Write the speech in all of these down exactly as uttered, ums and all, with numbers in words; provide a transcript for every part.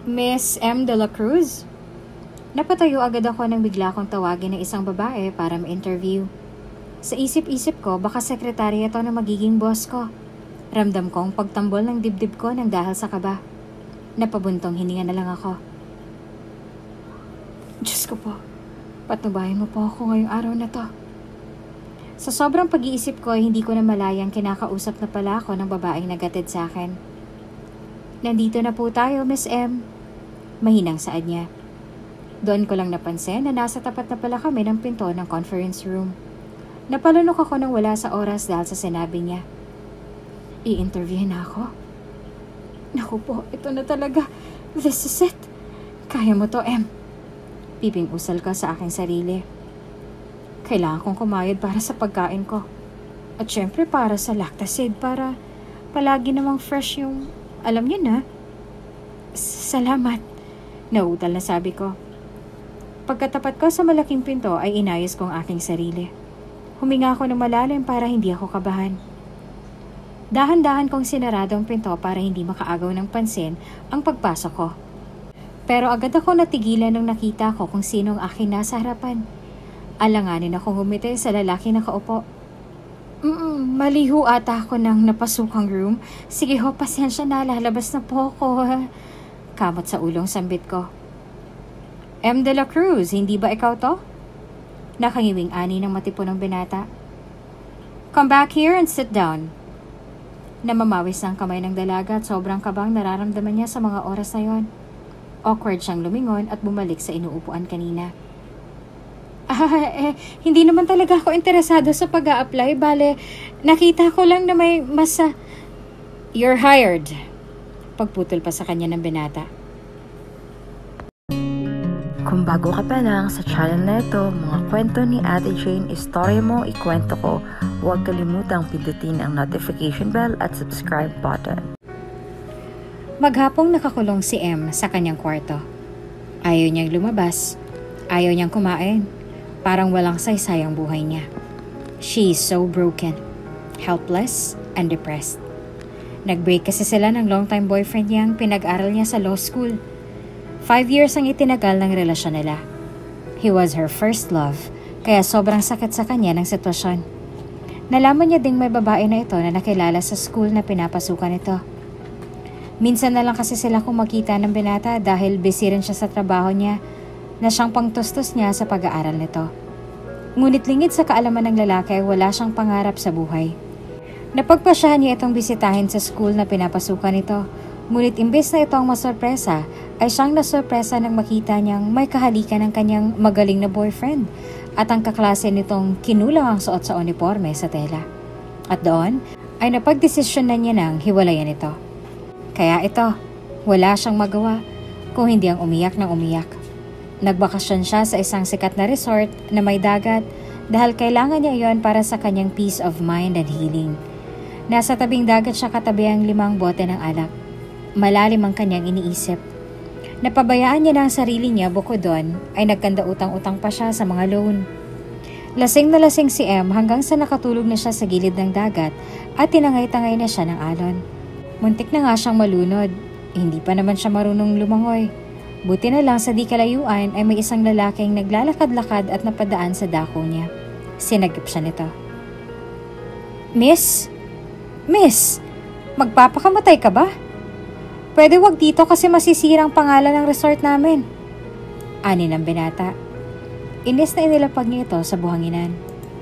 Miss M. De La Cruz? Napatayo agad ako nang bigla kong tawagin ng isang babae para ma-interview. Sa isip-isip ko, baka sekretarya ito na magiging boss ko. Ramdam kong pagtambol ng dibdib ko nang dahil sa kaba. Napabuntong hininga na lang ako. Diyos ko po, patnubayan mo po ako ngayong araw na to. Sa sobrang pag-iisip ko, hindi ko na malayang kinakausap na pala ako ng babaeng nagatid sa akin. Nandito na po tayo, Miss M. Mahinang saad niya. Doon ko lang napansin na nasa tapat na pala kami ng pinto ng conference room. Napalunok ako nang wala sa oras dahil sa sinabi niya. I-interview na ako? Naku po, ito na talaga. This is it. Kaya mo to, M. Piping usal ka sa aking sarili. Kailangan kong kumayod para sa pagkain ko. At syempre para sa Lactacid para palagi namang fresh yung... Alam niyo na. Salamat. Nautal na sabi ko. Pagkatapat ko sa malaking pinto ay inayos ko ang aking sarili. Huminga ako ng malalim para hindi ako kabahan. Dahan-dahan kong sinarado ang pinto para hindi makaagaw ng pansin ang pagpasok ko. Pero agad ako natigilan nung nakita ko kung sino ang aking nasa harapan. Alanganin akong ngumiti sa lalaki na kaupo. Mm, mali ho ata ako ng napasukang room. Sige ho, pasensya na, lalabas na po ako. Kamot sa ulong sambit ko. M. De La Cruz, hindi ba ikaw to? Nakangiwing ani ng matipunong binata. Come back here and sit down. Namamawis ng kamay ng dalaga at sobrang kabang nararamdaman niya sa mga oras na yon. Awkward siyang lumingon at bumalik sa inuupuan kanina. Ah, eh, hindi naman talaga ako interesado sa pag-a-apply. Bale, nakita ko lang na may masa... You're hired. Pagputol pa sa kanya ng binata. Kung bago ka pa lang sa channel na ito, mga kwento ni Ate Jane, istorya mo, ikwento ko, huwag kalimutang pindutin ang notification bell at subscribe button. Maghapong nakakulong si M sa kanyang kwarto. Ayaw niyang lumabas. Ayaw niyang kumain. Parang walang saysay ang buhay niya. She is so broken, helpless, and depressed. Nag-break kasi sila ng long-time boyfriend niyang pinag-aral niya sa law school. Five years ang itinagal ng relasyon nila. He was her first love, kaya sobrang sakit sa kanya ng sitwasyon. Nalaman niya ding may babae na ito na nakilala sa school na pinapasukan ito. Minsan na lang kasi sila kung magkita ng binata dahil busy rin siya sa trabaho niya na siyang pangtustos niya sa pag-aaral nito. Ngunit lingid sa kaalaman ng lalaki ay wala siyang pangarap sa buhay. Napagpasyahan niya itong bisitahin sa school na pinapasukan nito. Ngunit imbes na ito ang masorpresa, ay siyang nasorpresa nang makita niyang may kahalikan ng kanyang magaling na boyfriend at ang kaklase nitong kinulang ang suot sa uniforme sa tela. At doon ay napagdesisyon na niya nang hiwalayan ito. Kaya ito, wala siyang magawa kung hindi ang umiyak ng umiyak. Nagbakasyon siya sa isang sikat na resort na may dagat dahil kailangan niya iyon para sa kanyang peace of mind and healing. Nasa tabing dagat siya katabi ang limang bote ng alak. Malalim ang kanyang iniisip. Napabayaan niya na ang sarili niya bukod doon ay nagkanda utang-utang pa siya sa mga loan. Lasing na lasing si M hanggang sa nakatulog na siya sa gilid ng dagat at tinangay-tangay na siya ng alon. Muntik na nga siyang malunod. Hindi pa naman siya marunong lumangoy. Buti na lang sa di kalayuan ay may isang lalaking naglalakad-lakad at napadaan sa dako niya. Sinagip siya nito. Miss? Miss? Magpapakamatay ka ba? Pwede wag dito kasi masisirang pangalan ng resort namin. Ani ng binata. Inis na inilapag niya ito sa buhanginan.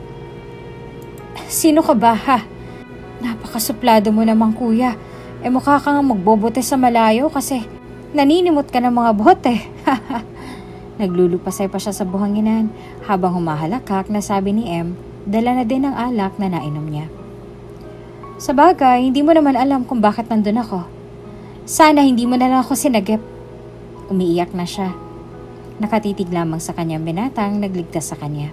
Sino ka ba ha? Napakasuplado mo namang kuya. E mukha kang magbobote sa malayo kasi naninimot ka ng mga bote. Naglulupasay pa siya sa buhanginan habang humahalakak na sabi ni M, dala na din ang alak na nainom niya. Sa bagay, hindi mo naman alam kung bakit nandun ako. Sana hindi mo na lang ako sinagip. Umiiyak na siya. Nakatitig lamang sa kanyang binatang nagligtas sa kanya.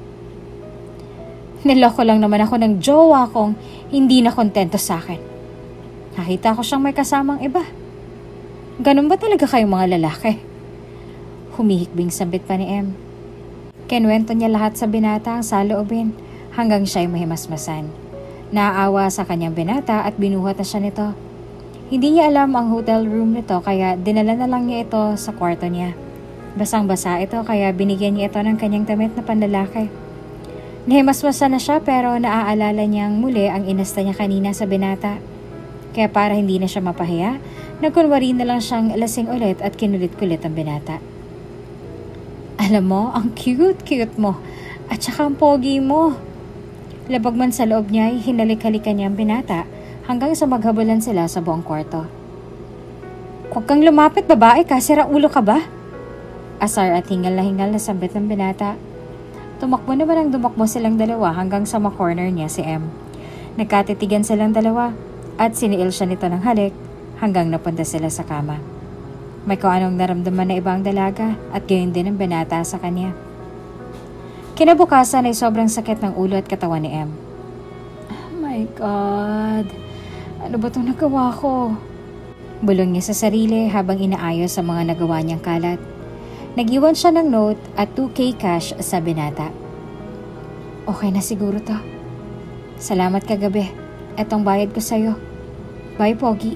Niloko lang naman ako ng jowa kong hindi na kontento sa akin. Nakita ko siyang may kasamang iba. Ganun ba talaga kayong mga lalaki? Humihikbing sambit pa ni M. Kinuwento niya lahat sa binata ang saloobin hanggang siya'y mahimasmasan. Naaawa sa kanyang binata at binuhat na siya nito. Hindi niya alam ang hotel room nito kaya dinala na lang niya ito sa kwarto niya. Basang-basa ito kaya binigyan niya ito ng kanyang damit na panlalaki. Nahimasmasa na siya pero naaalala niyang muli ang inasta niya kanina sa binata. Kaya para hindi na siya mapahiya, nagkunwari na lang siyang lasing ulit at kinulit-kulit ang binata. Alam mo, ang cute-cute mo at saka ang pogi mo. Labag man sa loob niya ay hinalik-halikan niya ang binata hanggang sa maghabulan sila sa buong kwarto. Huwag kang lumapit babae ka, sira ulo ka ba? Asar at hingal na hingal na sambit ng binata. Tumakbo naman ang dumakbo silang dalawa hanggang sa ma-corner niya si M. Nagkatitigan silang dalawa at siniil siya nito ng halik hanggang napunta sila sa kama. May kung anong naramdaman na ibang dalaga at gayon din ang binata sa kanya. Kinabukasan ay sobrang sakit ng ulo at katawan ni M. Oh my God, ano ba itong nagawa ko? Bulong niya sa sarili habang inaayos ang mga nagawa niyang kalat. Nag-iwan siya ng note at two K cash sa binata. Okay na siguro to. Salamat kagabi. Etong bayad ko sa'yo. Bye, Pogi.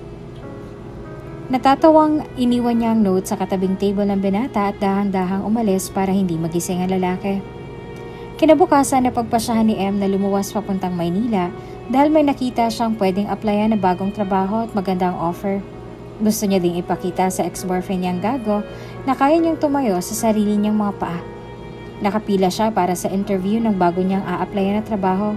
Natatawang iniwan niya ang note sa katabing table ng binata at dahang-dahang umalis para hindi magising ang lalaki. Kinabukasan na pagpasyahan ni M na lumuwas papuntang Maynila dahil may nakita siyang pwedeng applyan na bagong trabaho at magandang offer. Gusto niya ding ipakita sa ex-boyfriend niyang gago na kaya niyang tumayo sa sarili niyang mga paa. Nakapila siya para sa interview ng bago niyang a-applyan na trabaho.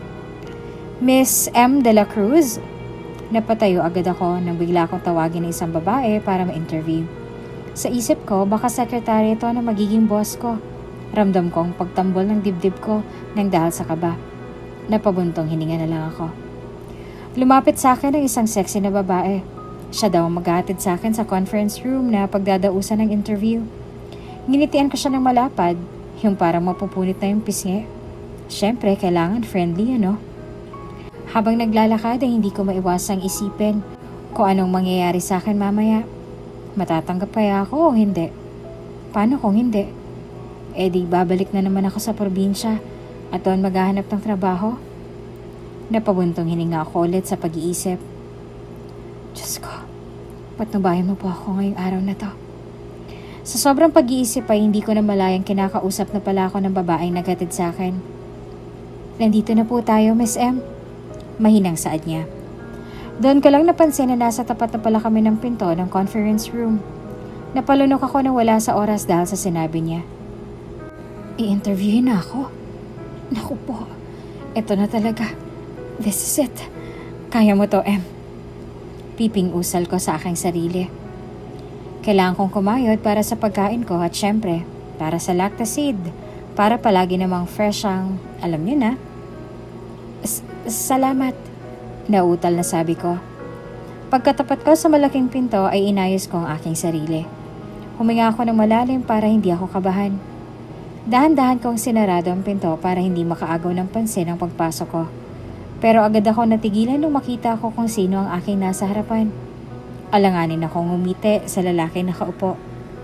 Miss M. De La Cruz? Napatayo agad ako nang bigla akong tawagin ng isang babae para ma-interview. Sa isip ko, baka sekretary ito na magiging boss ko. Ramdam ko ang pagtambol ng dibdib ko nang dahil sa kaba. Napabuntong hininga na lang ako. Lumapit sa akin ang isang sexy na babae. Siya daw ang maghahatid sa akin sa conference room na pagdadausan ng interview. Nginitian ko siya ng malapad, yung parang mapupunit na yung pisngi. Siyempre, kailangan friendly, ano? Habang naglalakad ay hindi ko maiwasang isipin kung anong mangyayari sa akin mamaya. Matatanggap kaya ako o hindi? Paano kung hindi? Eh di babalik na naman ako sa probinsya at doon maghahanap ng trabaho. Napabuntong hininga ako ulit sa pag-iisip. Diyos ko, patnubayan mo po ako ngayong araw na to. Sa sobrang pag-iisip ay hindi ko na malayang kinakausap na pala ako ng babaeng naghatid sa akin. Nandito na po tayo, Miss M. Mahinang saad niya. Doon ko lang napansin na nasa tapat na pala kami ng pinto ng conference room. Napalunok ako na wala sa oras dahil sa sinabi niya. I-interviewin na ako. Naku po, ito na talaga. This is it. Kaya mo to, M. Piping usal ko sa aking sarili. Kailangan kong kumayod para sa pagkain ko at syempre, para sa lactacid. Para palagi namang fresh ang, alam niyo na. S- Salamat. Nautal na sabi ko. Pagkatapat ko sa malaking pinto ay inayos ko ang aking sarili. Huminga ako ng malalim para hindi ako kabahan. Dahan-dahan kong sinarado ang pinto para hindi makaagaw ng pansin ang pagpasok ko. Pero agad ako natigilan nung makita ko kung sino ang aking nasa harapan. Alanganin akong ngumiti sa lalaki na nakaupo.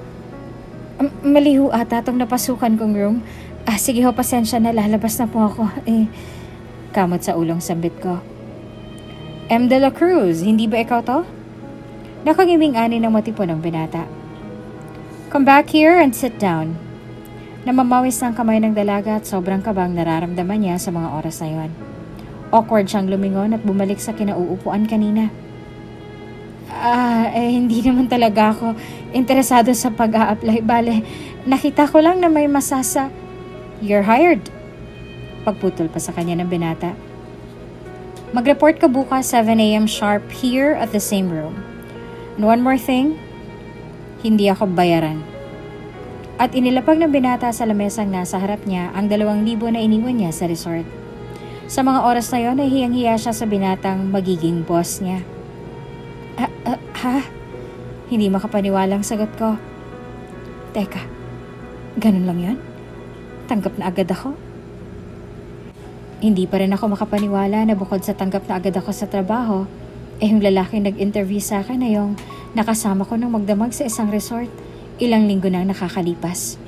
Um, mali ho ata itong napasukan kong room. Ah, sige ho, pasensya na, lalabas na po ako. Eh, kamot sa ulong sambit ko. M. De La Cruz, hindi ba ikaw to? Nakangiming ani ng matipo ng binata. Come back here and sit down. Namamawis ng kamay ng dalaga at sobrang kabang nararamdaman niya sa mga oras na yon. Awkward siyang lumingon at bumalik sa kinauupuan kanina. Ah, eh hindi naman talaga ako interesado sa pag-a-apply. Bale, nakita ko lang na may masasa. You're hired. Pagputol pa sa kanya ng binata. Mag-report ka bukas seven a m sharp here at the same room. And one more thing, hindi ako bayaran. At inilapag ng binata sa lamesang nasa harap niya ang dalawang libo na iniwan niya sa resort. Sa mga oras na yon ay hiyang-hiya siya sa binatang magiging boss niya. Ah, ah, ha? Hindi makapaniwalang sagot ko. Teka, ganun lang yon? Tanggap na agad ako? Hindi pa rin ako makapaniwala na bukod sa tanggap na agad ako sa trabaho, eh yung lalaking nag-interview sa akin na yung nakasama ko nang magdamag sa isang resort. Ilang linggo nang nakakalipas.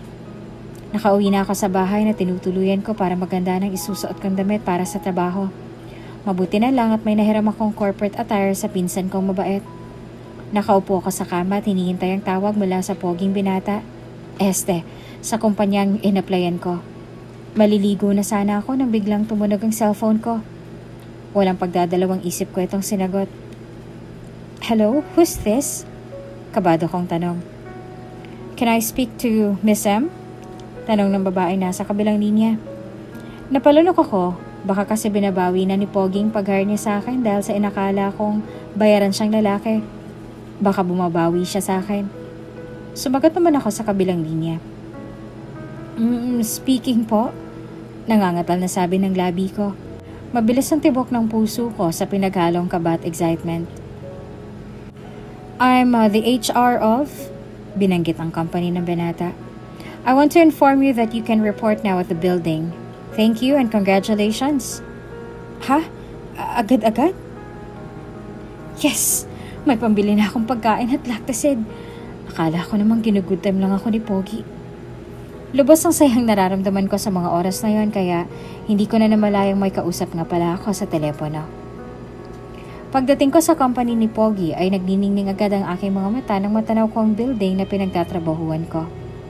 Nakauwi na ako sa bahay na tinutuluyan ko para maganda ng isusuot kong damit para sa trabaho. Mabuti na lang at may nahiram akong corporate attire sa pinsan kong mabait. Nakaupo ako sa kama at hinihintay ang tawag mula sa poging binata. Este, sa kumpanyang inaplayan ko. Maliligo na sana ako nang biglang tumunog ang cellphone ko. Walang pagdadalawang isip ko itong sinagot. Hello, who's this? Kabado kong tanong. Can I speak to Miss M? Tanong ng babae nasa kabilang linya. Napalunok ako, baka kasi binabawi na ni Poging pag-hire niya sa akin dahil sa inakala kong bayaran siyang lalaki. Baka bumabawi siya sa akin. Sumagot naman ako sa kabilang linya. Mm, speaking po, nangangatal na sabi ng labi ko. Mabilis ang tibok ng puso ko sa pinaghalong kaba at excitement. I'm uh, the H R of, binanggit ang company ng binata. I want to inform you that you can report now at the building. Thank you and congratulations. Ha? A- agad-agad? Yes! May pambili na akong pagkain at lactacid. Akala ko namang ginugood time lang ako ni Pogi. Lubos ang sayang nararamdaman ko sa mga oras na yon kaya hindi ko na namalayang may kausap nga pala ako sa telepono. Pagdating ko sa company ni Pogi ay nagniningning agad ang aking mga mata nang matanaw ko ang building na pinagtatrabahuan ko.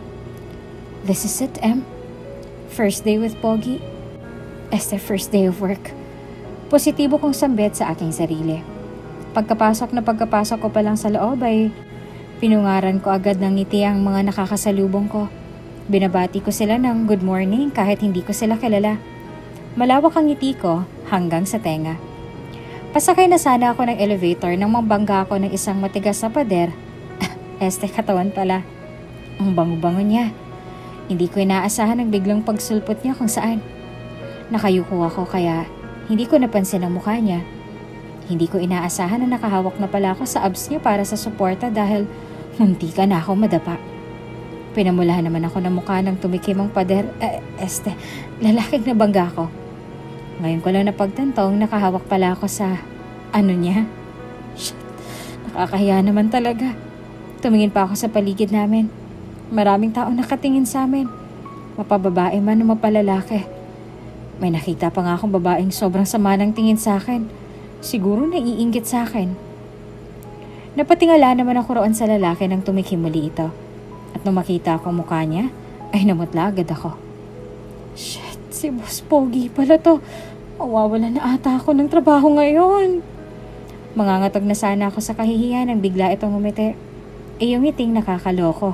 This is it, Em? First day with Pogi? As the first day of work. Positibo kong sambit sa aking sarili. Pagkapasok na pagkapasok ko pa lang sa loob ay pinungaran ko agad ng ngiti ang mga nakakasalubong ko. Binabati ko sila ng good morning kahit hindi ko sila kilala. Malawak ang ngiti ko hanggang sa tenga. Pasakay na sana ako ng elevator nang mabangga ako ng isang matigas na pader. Este katawan pala. Ang bango-bango niya. Hindi ko inaasahan ang biglang pagsulpot niya kung saan. Nakayuko ako kaya hindi ko napansin ang mukha niya. Hindi ko inaasahan na nakahawak na pala ako sa abs niya para sa suporta dahil munti ka na ako madapa. Pinamulahan naman ako ng mukha ng tumikim ang pader. Eh, este, lalaking nabangga ko. Ngayon ko lang napagtantong nakahawak pala ako sa ano niya. Shit, nakakahiya naman talaga. Tumingin pa ako sa paligid namin. Maraming tao nakatingin sa amin. Mapababae man o mapalalaki. May nakita pa nga akong babaeng sobrang sama ng tingin sa akin. Siguro naiinggit sa akin. Napatingala naman ako roon sa lalaki nang tumikim muli ito. At nung makita ko mukha niya, ay namutla agad ako. Shit, si Boss Pogi pala to. Mawawala na ata ako ng trabaho ngayon. Mangangatog na sana ako sa kahihiyan nang bigla itong umiti. E yung ngiting nakakaloko.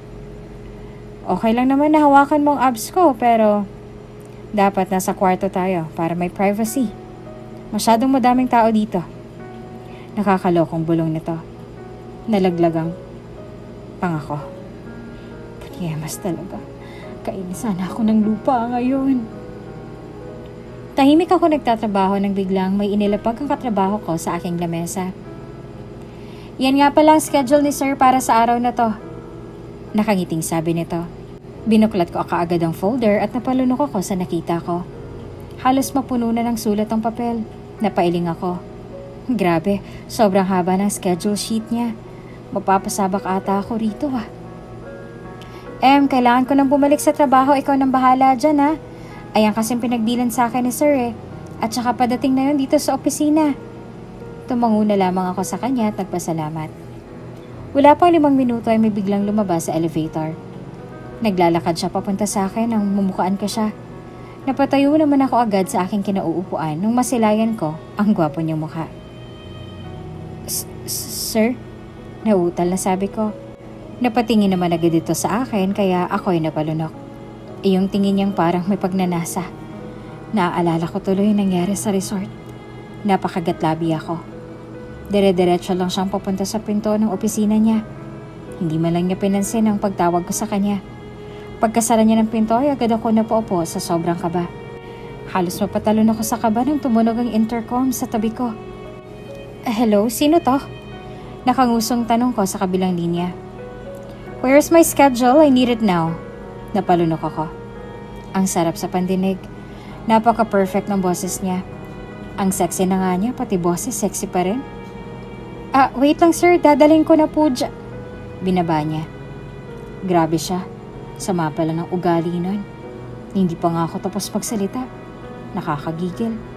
Okay lang naman na hawakan mo ang abs ko pero dapat nasa kwarto tayo para may privacy. Masyadong madaming tao dito. Nakakalokong bulong nito. Nalaglagang pangako. Paniyamas talaga. Kainisan ako ng lupa ngayon. Tahimik ako nagtatrabaho nang biglang may inilapag ang katrabaho ko sa aking lamesa. Yan nga pala ang schedule ni Sir para sa araw na to. Nakangiting sabi nito. Binuklat ko kaagad ang folder at napalunok ako sa nakita ko. Halos mapuno na ng sulat ang papel. Napailing ako. Grabe, sobrang haba ng schedule sheet niya. Mapapasabak ata ako rito ah. Em, kailangan ko nang bumalik sa trabaho. Ikaw nang bahala dyan ha. Ayan kasing pinagbilan sa akin ni Sir eh. At saka padating na yun dito sa opisina. Tumango na lamang ako sa kanya at nagpasalamat. Wala pang limang minuto ay may biglang lumabas sa elevator. Naglalakad siya papunta sa akin nang mumukaan ko siya. Napatayo naman ako agad sa aking kinauupuan nung masilayan ko ang gwapo niyang mukha. Sir? Nauutal na sabi ko. Napatingin naman agad ito sa akin kaya ako'y napalunok. Iyong tingin niyang parang may pagnanasa. Naaalala ko tuloy yung nangyari sa resort. Napakagatlabi ako. Dire-diretso lang siyang papunta sa pinto ng opisina niya. Hindi man lang niya pinansin ang pagtawag ko sa kanya. Pagkasara niya ng pinto ay agad ako napaupo sa sobrang kaba. Halos mapatalon ako sa kaba nang tumunog ang intercom sa tabi ko. Hello, sino to? Nakangusong tanong ko sa kabilang linya. Where's my schedule? I need it now. Napalunok ako. Ang sarap sa pandinig. Napaka-perfect ng boses niya. Ang sexy na nga niya, pati boses sexy pa rin. Ah, wait lang sir, dadalhin ko na po dyan. Binaba niya. Grabe siya. Sama pala ng ugali nun. Hindi pa nga ako tapos magsalita. Nakakagigil.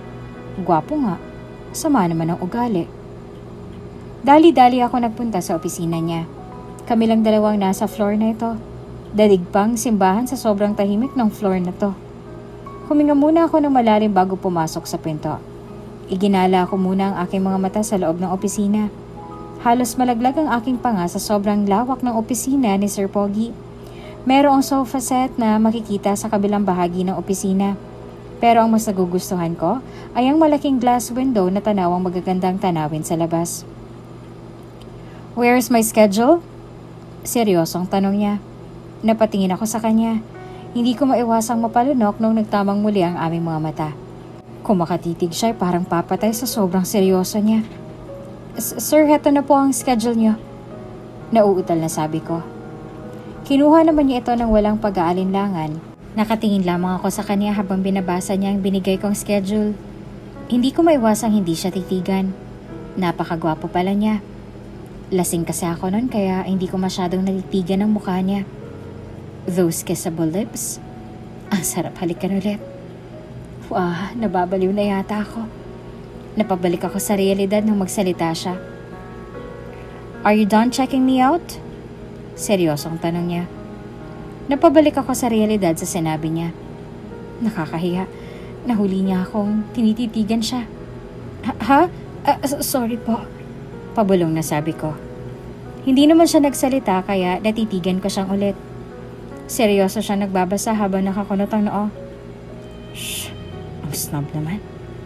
Gwapo nga. Sama naman ang ugali. Dali-dali ako nagpunta sa opisina niya. Kami lang dalawang nasa floor na ito. Dadig pang simbahan sa sobrang tahimik ng floor na to. Huminga muna ako ng malalim bago pumasok sa pinto. Iginala ko muna ang aking mga mata sa loob ng opisina. Halos malaglag ang aking panga sa sobrang lawak ng opisina ni Sir Pogi. Merong sofa set na makikita sa kabilang bahagi ng opisina. Pero ang mas nagugustuhan ko ay ang malaking glass window na tanawang magagandang tanawin sa labas. "Where's my schedule?" Seryosong tanong niya. Napatingin ako sa kanya. Hindi ko maiwasang mapalunok nung nagtamang muli ang aming mga mata. Kung makatitig siya, parang papatay sa sobrang seryoso niya. "Sir, heto na po ang schedule niyo." Nauutal na sabi ko. Kinuha naman niya ito ng walang pag-aalinlangan. Nakatingin lamang ako sa kanya habang binabasa niya ang binigay kong schedule. Hindi ko maiwasang hindi siya titigan. Napakagwapo pala niya. Lasing kasi ako nun kaya hindi ko masyadong natitigan ang mukha niya. Those kissable lips. Ang sarap halikan ulit. Wah, nababaliw na yata ako. Napabalik ako sa realidad nang magsalita siya. "Are you done checking me out?" Seryosong tanong niya. Napabalik ako sa realidad sa sinabi niya. Nakakahiya. Nahuli niya akong tinititigan siya. Ha? ha? Uh, sorry po. Pabulong na sabi ko. Hindi naman siya nagsalita kaya natitigan ko siyang ulit. Seryoso siya nagbabasa habang nakakunot ang noo. Shh, ang snob naman.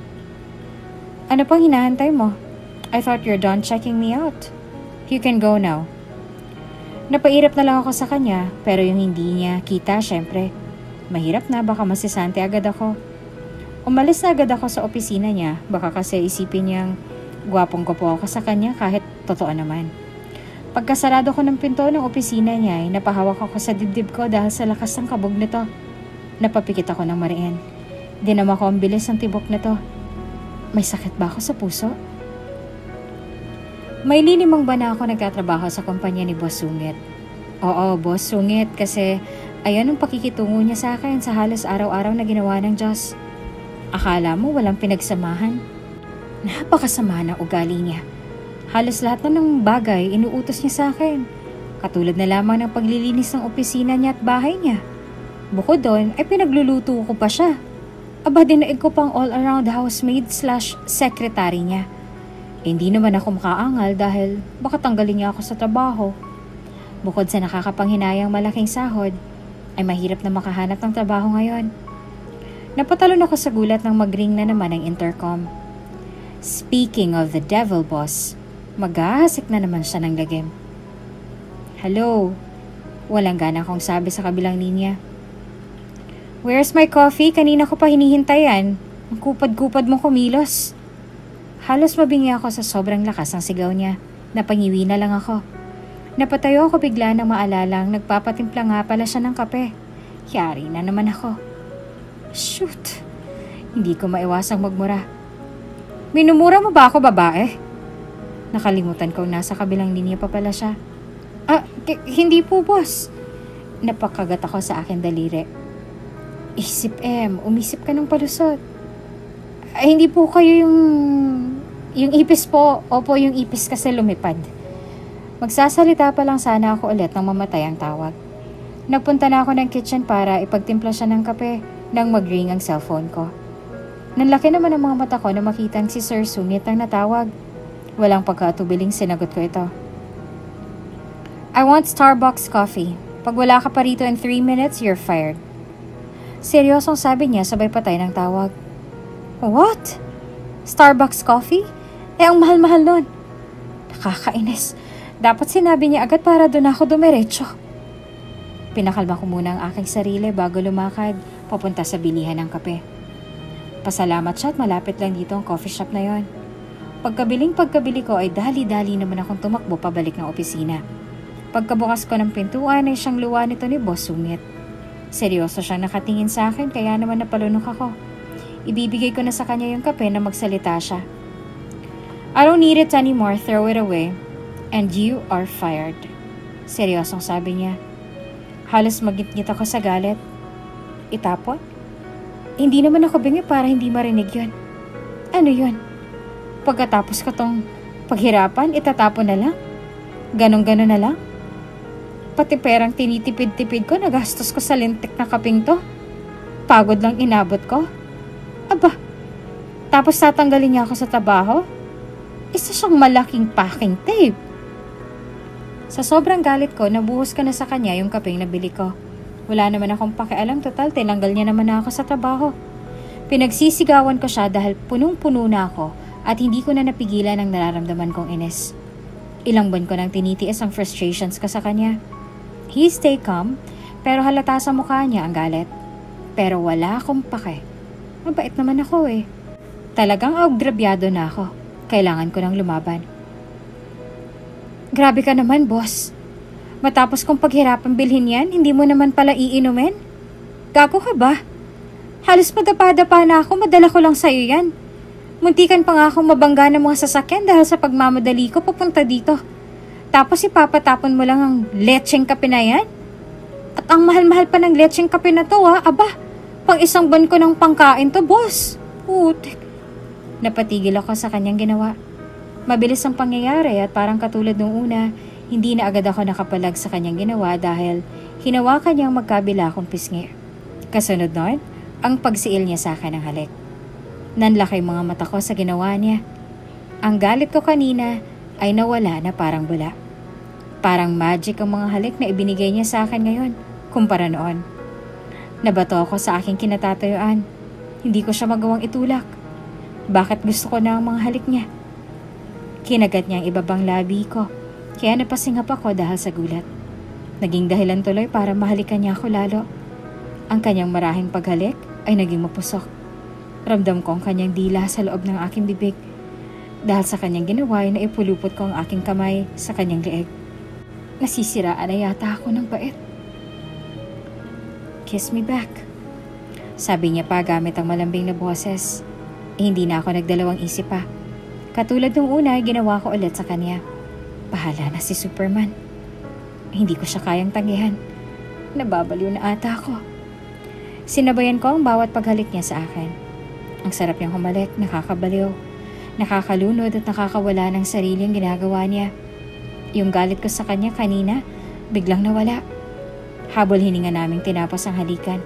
"Ano pang hinahantay mo? I thought you're done checking me out. You can go now." Napairap na lang ako sa kanya pero yung hindi niya kita syempre. Mahirap na baka masisante agad ako. Umalis na agad ako sa opisina niya baka kasi isipin niyang gwapong ko po ako sa kanya kahit totoo naman. Pagkasarado ko ng pinto ng opisina niya ay napahawak ako sa dibdib ko dahil sa lakas ng kabog nito. Napapikit ako ng mariin. Dinama ko ang bilis ng tibok nito. May sakit ba ako sa puso? May linimang ba na ako nagtatrabaho sa kumpanya ni Boss Sungit? Oo, Boss Sungit kasi ayan ang pakikitungo niya sa akin sa halos araw-araw na ginawa ng Diyos. Akala mo walang pinagsamahan? Napakasama ng ugali niya. Halos lahat na ng bagay inuutos niya sa akin. Katulad na lamang ng paglilinis ng opisina niya at bahay niya. Bukod doon ay pinagluluto ko pa siya. Aba dinaig ko pang all-around housemaid slash secretary niya. Hindi naman ako makaangal dahil baka tanggalin niya ako sa trabaho. Bukod sa nakakapanghinayang malaking sahod, ay mahirap na makahanap ng trabaho ngayon. Napatalon ako sa gulat nang mag-ring na naman ang intercom. Speaking of the devil boss, maghahasik na naman siya ng lagim. "Hello?" Walang gana akong sabi sa kabilang linya. "Where's my coffee? Kanina ko pa hinihintayan. Ang kupad-kupad mo kumilos." Halos mabingi ako sa sobrang lakas ng sigaw niya. Napangiwi na lang ako. Napatayo ako bigla nang maalalang nagpapatimpla nga pala siya ng kape. Yari na naman ako. Shoot! Hindi ko maiwasang magmura. "Minumura mo ba ako, babae?" Nakalimutan kong nasa kabilang linya pa pala siya. "Ah, k- hindi po, boss." Napakagat ako sa akin daliri. "Isip, em. Umisip ka ng palusot." "Ay, hindi po kayo yung... Yung ipis po." "Opo, yung ipis kasi lumipad." Magsasalita pa lang sana ako ulit nang mamatay ang tawag. Nagpunta na ako ng kitchen para ipagtimpla siya ng kape nang mag-ring ang cellphone ko. Nanlaki naman ang mga mata ko na makitang si Sir Sungit ang natawag. Walang pagkatubiling sinagot ko ito. "I want Starbucks coffee. Pag wala ka pa rito in three minutes, you're fired." Seryosong sabi niya sabay patay ng tawag. "What? Starbucks coffee? Eh, ang mahal-mahal nun." Nakakainis. Dapat sinabi niya agad para doon ako dumiretso. Pinakalma ko muna ang aking sarili bago lumakad papunta sa bilihan ng kape. Pasalamat siya at malapit lang dito ang coffee shop na yon. Pagkabiling pagkabili ko ay dali-dali naman akong tumakbo pabalik ng opisina. Pagkabukas ko ng pintuan ay siyang luwa nito ni Boss Sungit. Seryoso siyang nakatingin sa akin kaya naman napalunok ako. Ibibigay ko na sa kanya yung kape na magsalita siya. "I don't need it anymore, throw it away. And you are fired." Seryosong sabi niya. Halos magngit-ngit ako sa galit. Itapon? Hindi naman ako bingi para hindi marinig yun. Ano yun? Pagkatapos ko tong paghirapan, itatapon na lang? Ganon-ganon na lang? Pati perang tinitipid-tipid ko, nagastos ko sa lintik na kaping to. Pagod lang inabot ko. Aba, tapos tatanggalin niya ako sa trabaho? Isa siyang malaking packing tape. Sa sobrang galit ko, nabuhos ko na sa kanya yung kapeng nabili ko. Wala naman akong pakialam, total, tinanggal niya naman na ako sa trabaho. Pinagsisigawan ko siya dahil punong-puno na ako at hindi ko na napigilan ang nararamdaman kong inis. Ilang buwan ko nang tinitiis ang frustrations ko sa kanya. He stay calm, pero halata sa mukha niya ang galit. Pero wala akong pake. Mabait naman ako eh. Talagang agrabyado na ako. Kailangan ko nang lumaban. Grabe ka naman, boss. Matapos kong paghirapan bilhin yan, hindi mo naman pala iinumin? Gago ka ba? Halos madapa-dapa na ako, madala ko lang sa'yo yan. Muntikan pa nga akong mabangga ng mga sasakyan dahil sa pagmamadali ko papunta dito. Tapos ipapatapon mo lang ang lecheng kape na yan? At ang mahal-mahal pa ng lecheng kape na to ha, aba, pang isang buwan ko ng pangkain to, boss. Putik. Napatigil ako sa kanyang ginawa. Mabilis ang pangyayari at parang katulad nung una, hindi na agad ako nakapalag sa kanyang ginawa dahil hinawakan niyang magkabila akong pisngi. Kasunod nun, ang pagsiil niya sa akin ng halik. Nanlaki mga mata ko sa ginawa niya. Ang galit ko kanina ay nawala na parang bula. Parang magic ang mga halik na ibinigay niya sa akin ngayon, kumpara noon. Nabato ako sa aking kinatatayuan. Hindi ko siya magawang itulak. Bakit gusto ko na ang mga halik niya? Kinagat niya ang ibabang labi ko, kaya napasingap ako dahil sa gulat. Naging dahilan tuloy para mahalikan niya ako lalo. Ang kanyang marahing paghalik ay naging mapusok. Ramdam ko ang kanyang dila sa loob ng aking bibig. Dahil sa kanyang ginawa ay naipulupot ko ang aking kamay sa kanyang leeg. Nasisiraan na yata ako ng bait. Kiss me back. Sabi niya pa gamit ang malambing na boses. Eh, hindi na ako nagdalawang isip pa. Katulad nung una, ginawa ko ulit sa kanya. Bahala na si Superman. Hindi ko siya kayang tanggihan. Nababaliw na ata ako. Sinabayan ko ang bawat paghalik niya sa akin. Ang sarap niyang humalik, nakakabaliw. Nakakalunod at nakakawala ng sariling ginagawa niya. Yung galit ko sa kanya kanina, biglang nawala. Habol hininga naming tinapos ang halikan.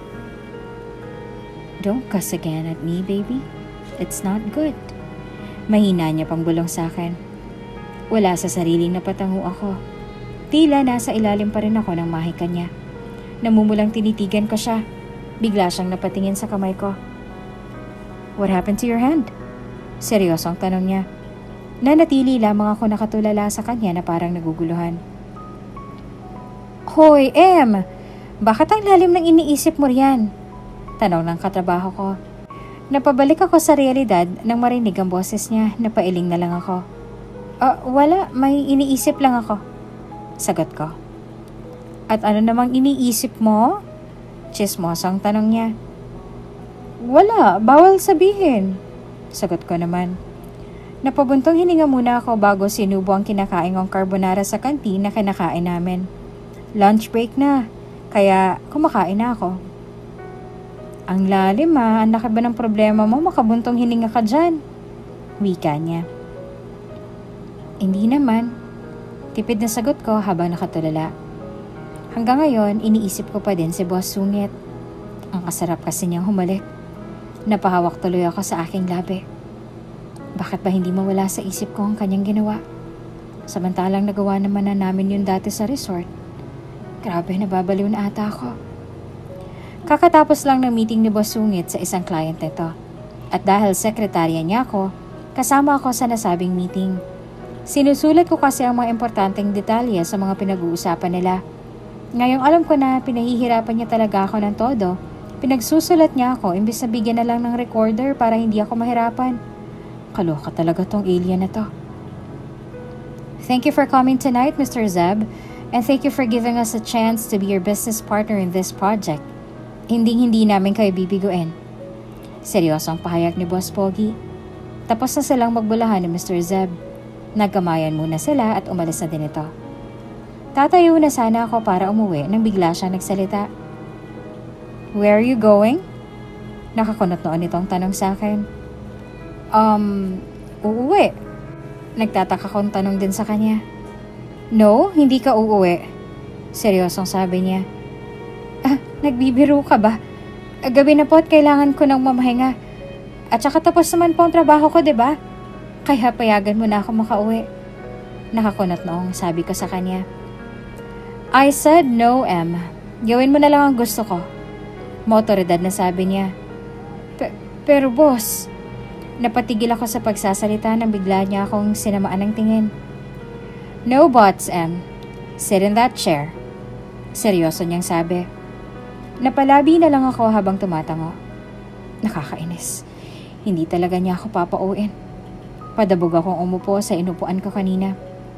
Don't cuss again at me, baby. It's not good. Mahina niya pang bulong sa akin. Wala sa sariling napatango ako. Tila nasa ilalim pa rin ako ng mahika niya. Namumulang tinitigan ko siya. Bigla siyang napatingin sa kamay ko. What happened to your hand? Seryosong tanong niya. Nanatili lamang ako nakatulala sa kanya na parang naguguluhan. Hoy, Em! Bakit ang lalim ng iniisip mo riyan? Tanong ng katrabaho ko. Napabalik ako sa realidad nang marinig ang boses niya. Napailing na lang ako. Ah, wala. May iniisip lang ako. Sagot ko. At ano namang iniisip mo? Chismosang tanong niya. Wala. Bawal sabihin. Sagot ko naman. Napabuntong hininga muna ako bago sinubo ang kinakain kong carbonara sa kantin na kinakain namin. Lunch break na. Kaya kumakain na ako. Ang lalim ah, ang laki ba ng problema mo, makabuntong hininga ka dyan? Wika niya. Hindi naman. Tipid na sagot ko habang nakatulala. Hanggang ngayon, iniisip ko pa din si Boss Sungit. Ang kasarap kasi niyang humalik. Napahawak tuloy ako sa aking labi. Bakit ba hindi mawala sa isip ko ang kanyang ginawa? Samantalang nagawa naman na namin yun dati sa resort. Grabe, nababaliw na ata ako. Kakatapos lang ng meeting ni Boss Sungit sa isang client nito. At dahil sekretarya niya ako, kasama ako sa nasabing meeting. Sinusulat ko kasi ang mga importanteng detalye sa mga pinag-uusapan nila. Ngayong alam ko na pinahihirapan niya talaga ako ng todo, pinagsusulat niya ako imbis na bigyan na lang ng recorder para hindi ako mahirapan. Kaloka talaga tong alien na to. Thank you for coming tonight, Mister Zeb, and thank you for giving us a chance to be your business partner in this project. Hinding-hindi namin kayo bibiguin. Seryosong pahayag ni Boss Pogi. Tapos na silang magbulahan ni Mister Zeb. Nagkamayan muna sila at umalis na din ito. Tatayo na sana ako para umuwi nang bigla siyang nagsalita. Where are you going? Nakakunot noon itong tanong sa akin. Um, uuwi. Nagtataka kong tanong din sa kanya. No, hindi ka uuwi. Seryosong sabi niya. Ah, nagbibiro ka ba? Gabi na po at kailangan ko ng mamahinga. At saka tapos naman po ang trabaho ko, diba? Kaya payagan mo na ako makauwi. Nakakunot noong sabi ko sa kanya. I said no, Em. Gawin mo na lang ang gusto ko. Motoridad na sabi niya. Pero boss, napatigil ako sa pagsasalita nang bigla niya akong sinamaan ng tingin. No buts, Em. Sit in that chair. Seryoso niyang sabi. Napalabi na lang ako habang tumatango. Nakakainis. Hindi talaga niya ako papauin. Padabog akong umupo sa inupuan ko kanina.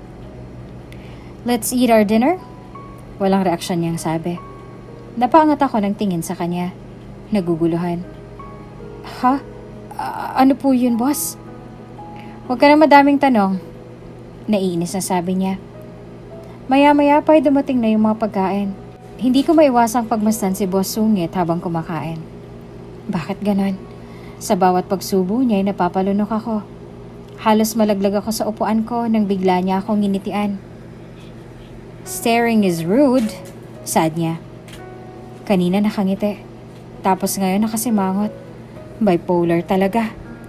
Let's eat our dinner? Walang reaksyon niyang sabi. Napaangat ako ng tingin sa kanya. Naguguluhan. Ha? Uh, ano po yun, boss? Huwag ka na madaming tanong. Naiinis na sabi niya. Maya-maya pa ay dumating na yung mga pagkain. Hindi ko maiwasang pagmasdan si Boss Sungit habang kumakain. Bakit ganon? Sa bawat pagsubo niya ay napapalunok ako. Halos malaglag ako sa upuan ko nang bigla niya akong nginitian. Staring is rude, sad niya. Kanina nakangiti. Tapos ngayon nakasimangot. Bipolar talaga.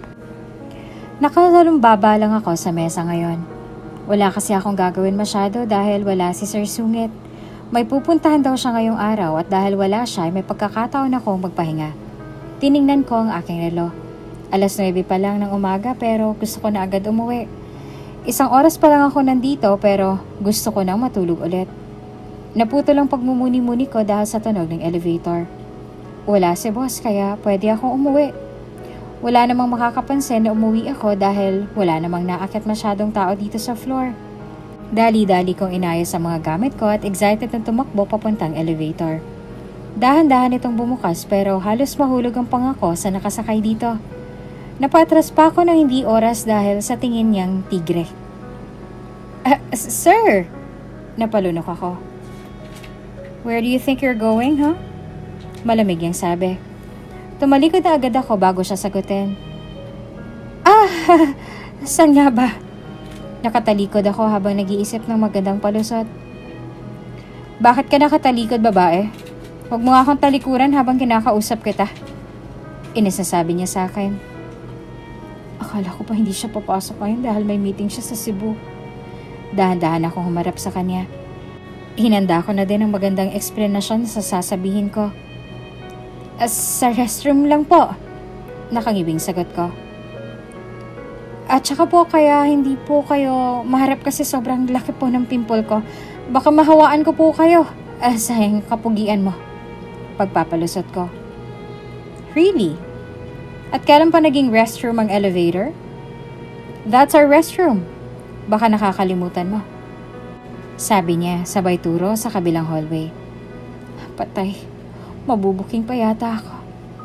Nakalumbaba lang ako sa mesa ngayon. Wala kasi akong gagawin masyado dahil wala si Sir Sungit. May pupuntahan daw siya ngayong araw at dahil wala siya, may pagkakataon akong magpahinga. Tiningnan ko ang aking relo. Alas nuwebe pa lang ng umaga pero gusto ko na agad umuwi. Isang oras pa lang ako nandito pero gusto ko nang matulog ulit. Naputol ang pagmumuni-muni ko dahil sa tunog ng elevator. Wala si boss kaya pwede akong umuwi. Wala namang makakapansin na umuwi ako dahil wala namang naakyat masyadong tao dito sa floor. Dali-dali kong inayos ang mga gamit ko at excited na tumakbo papuntang elevator. Dahan-dahan itong bumukas pero halos mahulog ang pangako sa nakasakay dito. Napatras pa ako ng hindi oras dahil sa tingin niyang tigre. Uh, sir! Napalunok ako. Where do you think you're going, huh? Malamig niyang sabi. Tumalikod na agad ako bago siya sagutin. Ah! Saan nga ba? Nakatalikod ako habang nag-iisip ng magandang palusot. Bakit ka nakatalikod, babae? Huwag mo nga akong talikuran habang kinakausap kita. Inis na sabi niya sa akin. Akala ko pa hindi siya papasok ngayon dahil may meeting siya sa Cebu. Dahan-dahan akong humarap sa kanya. Hinanda ko na din ang magandang eksplanasyon sa sasabihin ko. As sa restroom lang po. Nakangibing sagot ko. At saka po kaya hindi po kayo maharap kasi sobrang laki po ng pimple ko. Baka mahawaan ko po kayo. Ah, sayang kapugian mo. Pagpapalusot ko. Really? At kailan pa naging restroom ang elevator? That's our restroom. Baka nakakalimutan mo. Sabi niya sabay turo sa kabilang hallway. Patay. Mabubuking pa yata ako.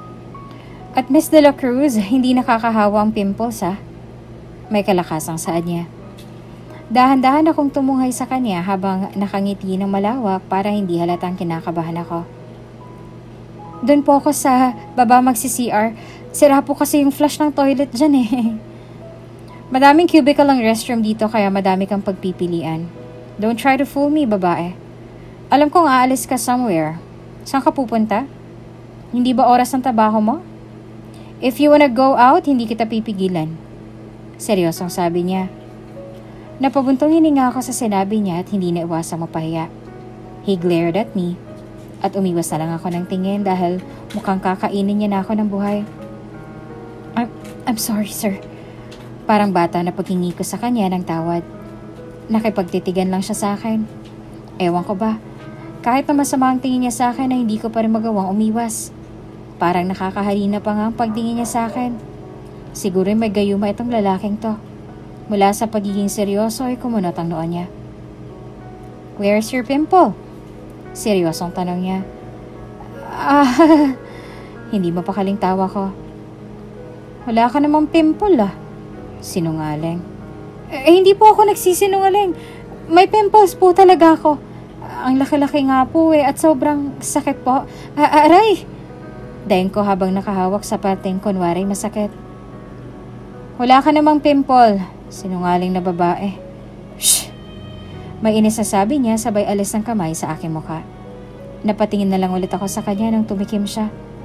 At Miss De La Cruz, hindi nakakahawa ang pimples ha. May kalakasang saad niya. Dahan-dahan akong tumunghay sa kanya habang nakangiti ng malawak para hindi halatang kinakabahan ako. Doon po ako sa baba magsi-C R. Sira po kasi yung flush ng toilet dyan eh. Madaming cubicle ang restroom dito kaya madami kang pagpipilian. Don't try to fool me, babae. Alam kong aalis ka somewhere. Saan ka pupunta? Hindi ba oras ng trabaho mo? If you wanna go out, hindi kita pipigilan. Seryosong sabi niya. Napabuntong hininga ako sa sinabi niya at hindi na iwasang mapahiya. He glared at me at umiwas na lang ako ng tingin dahil mukhang kakainin niya na ako ng buhay. I'm, I'm sorry, sir. Parang bata na paghingi ko sa kanya ng tawad. Nakipagtitigan lang siya sa akin. Ewan ko ba, kahit na masama ang tingin niya sa akin na hindi ko pa rin magawang umiwas. Parang nakakahalina pa nga ang pagtingin niya sa akin. Siguro may gayuma itong lalaking to. Mula sa pagiging seryoso ay kumunot ang noo niya. Where's your pimple? Seryosong tanong niya. Ah, hindi mapakaling tawa ko. Wala ka namang pimple ah. Sinungaling. Eh, hindi po ako nagsisinungaling. May pimples po talaga ako. Ang laki-laki nga po eh at sobrang sakit po. Ah, aray! Daing ko habang nakahawak sa pating kunwari masakit. Wala ka namang pimple. Sinungaling na babae. Shh! May inis na sabi niya sabay alis ng kamay sa aking mukha. Napatingin na lang ulit ako sa kanya nang tumikim siya.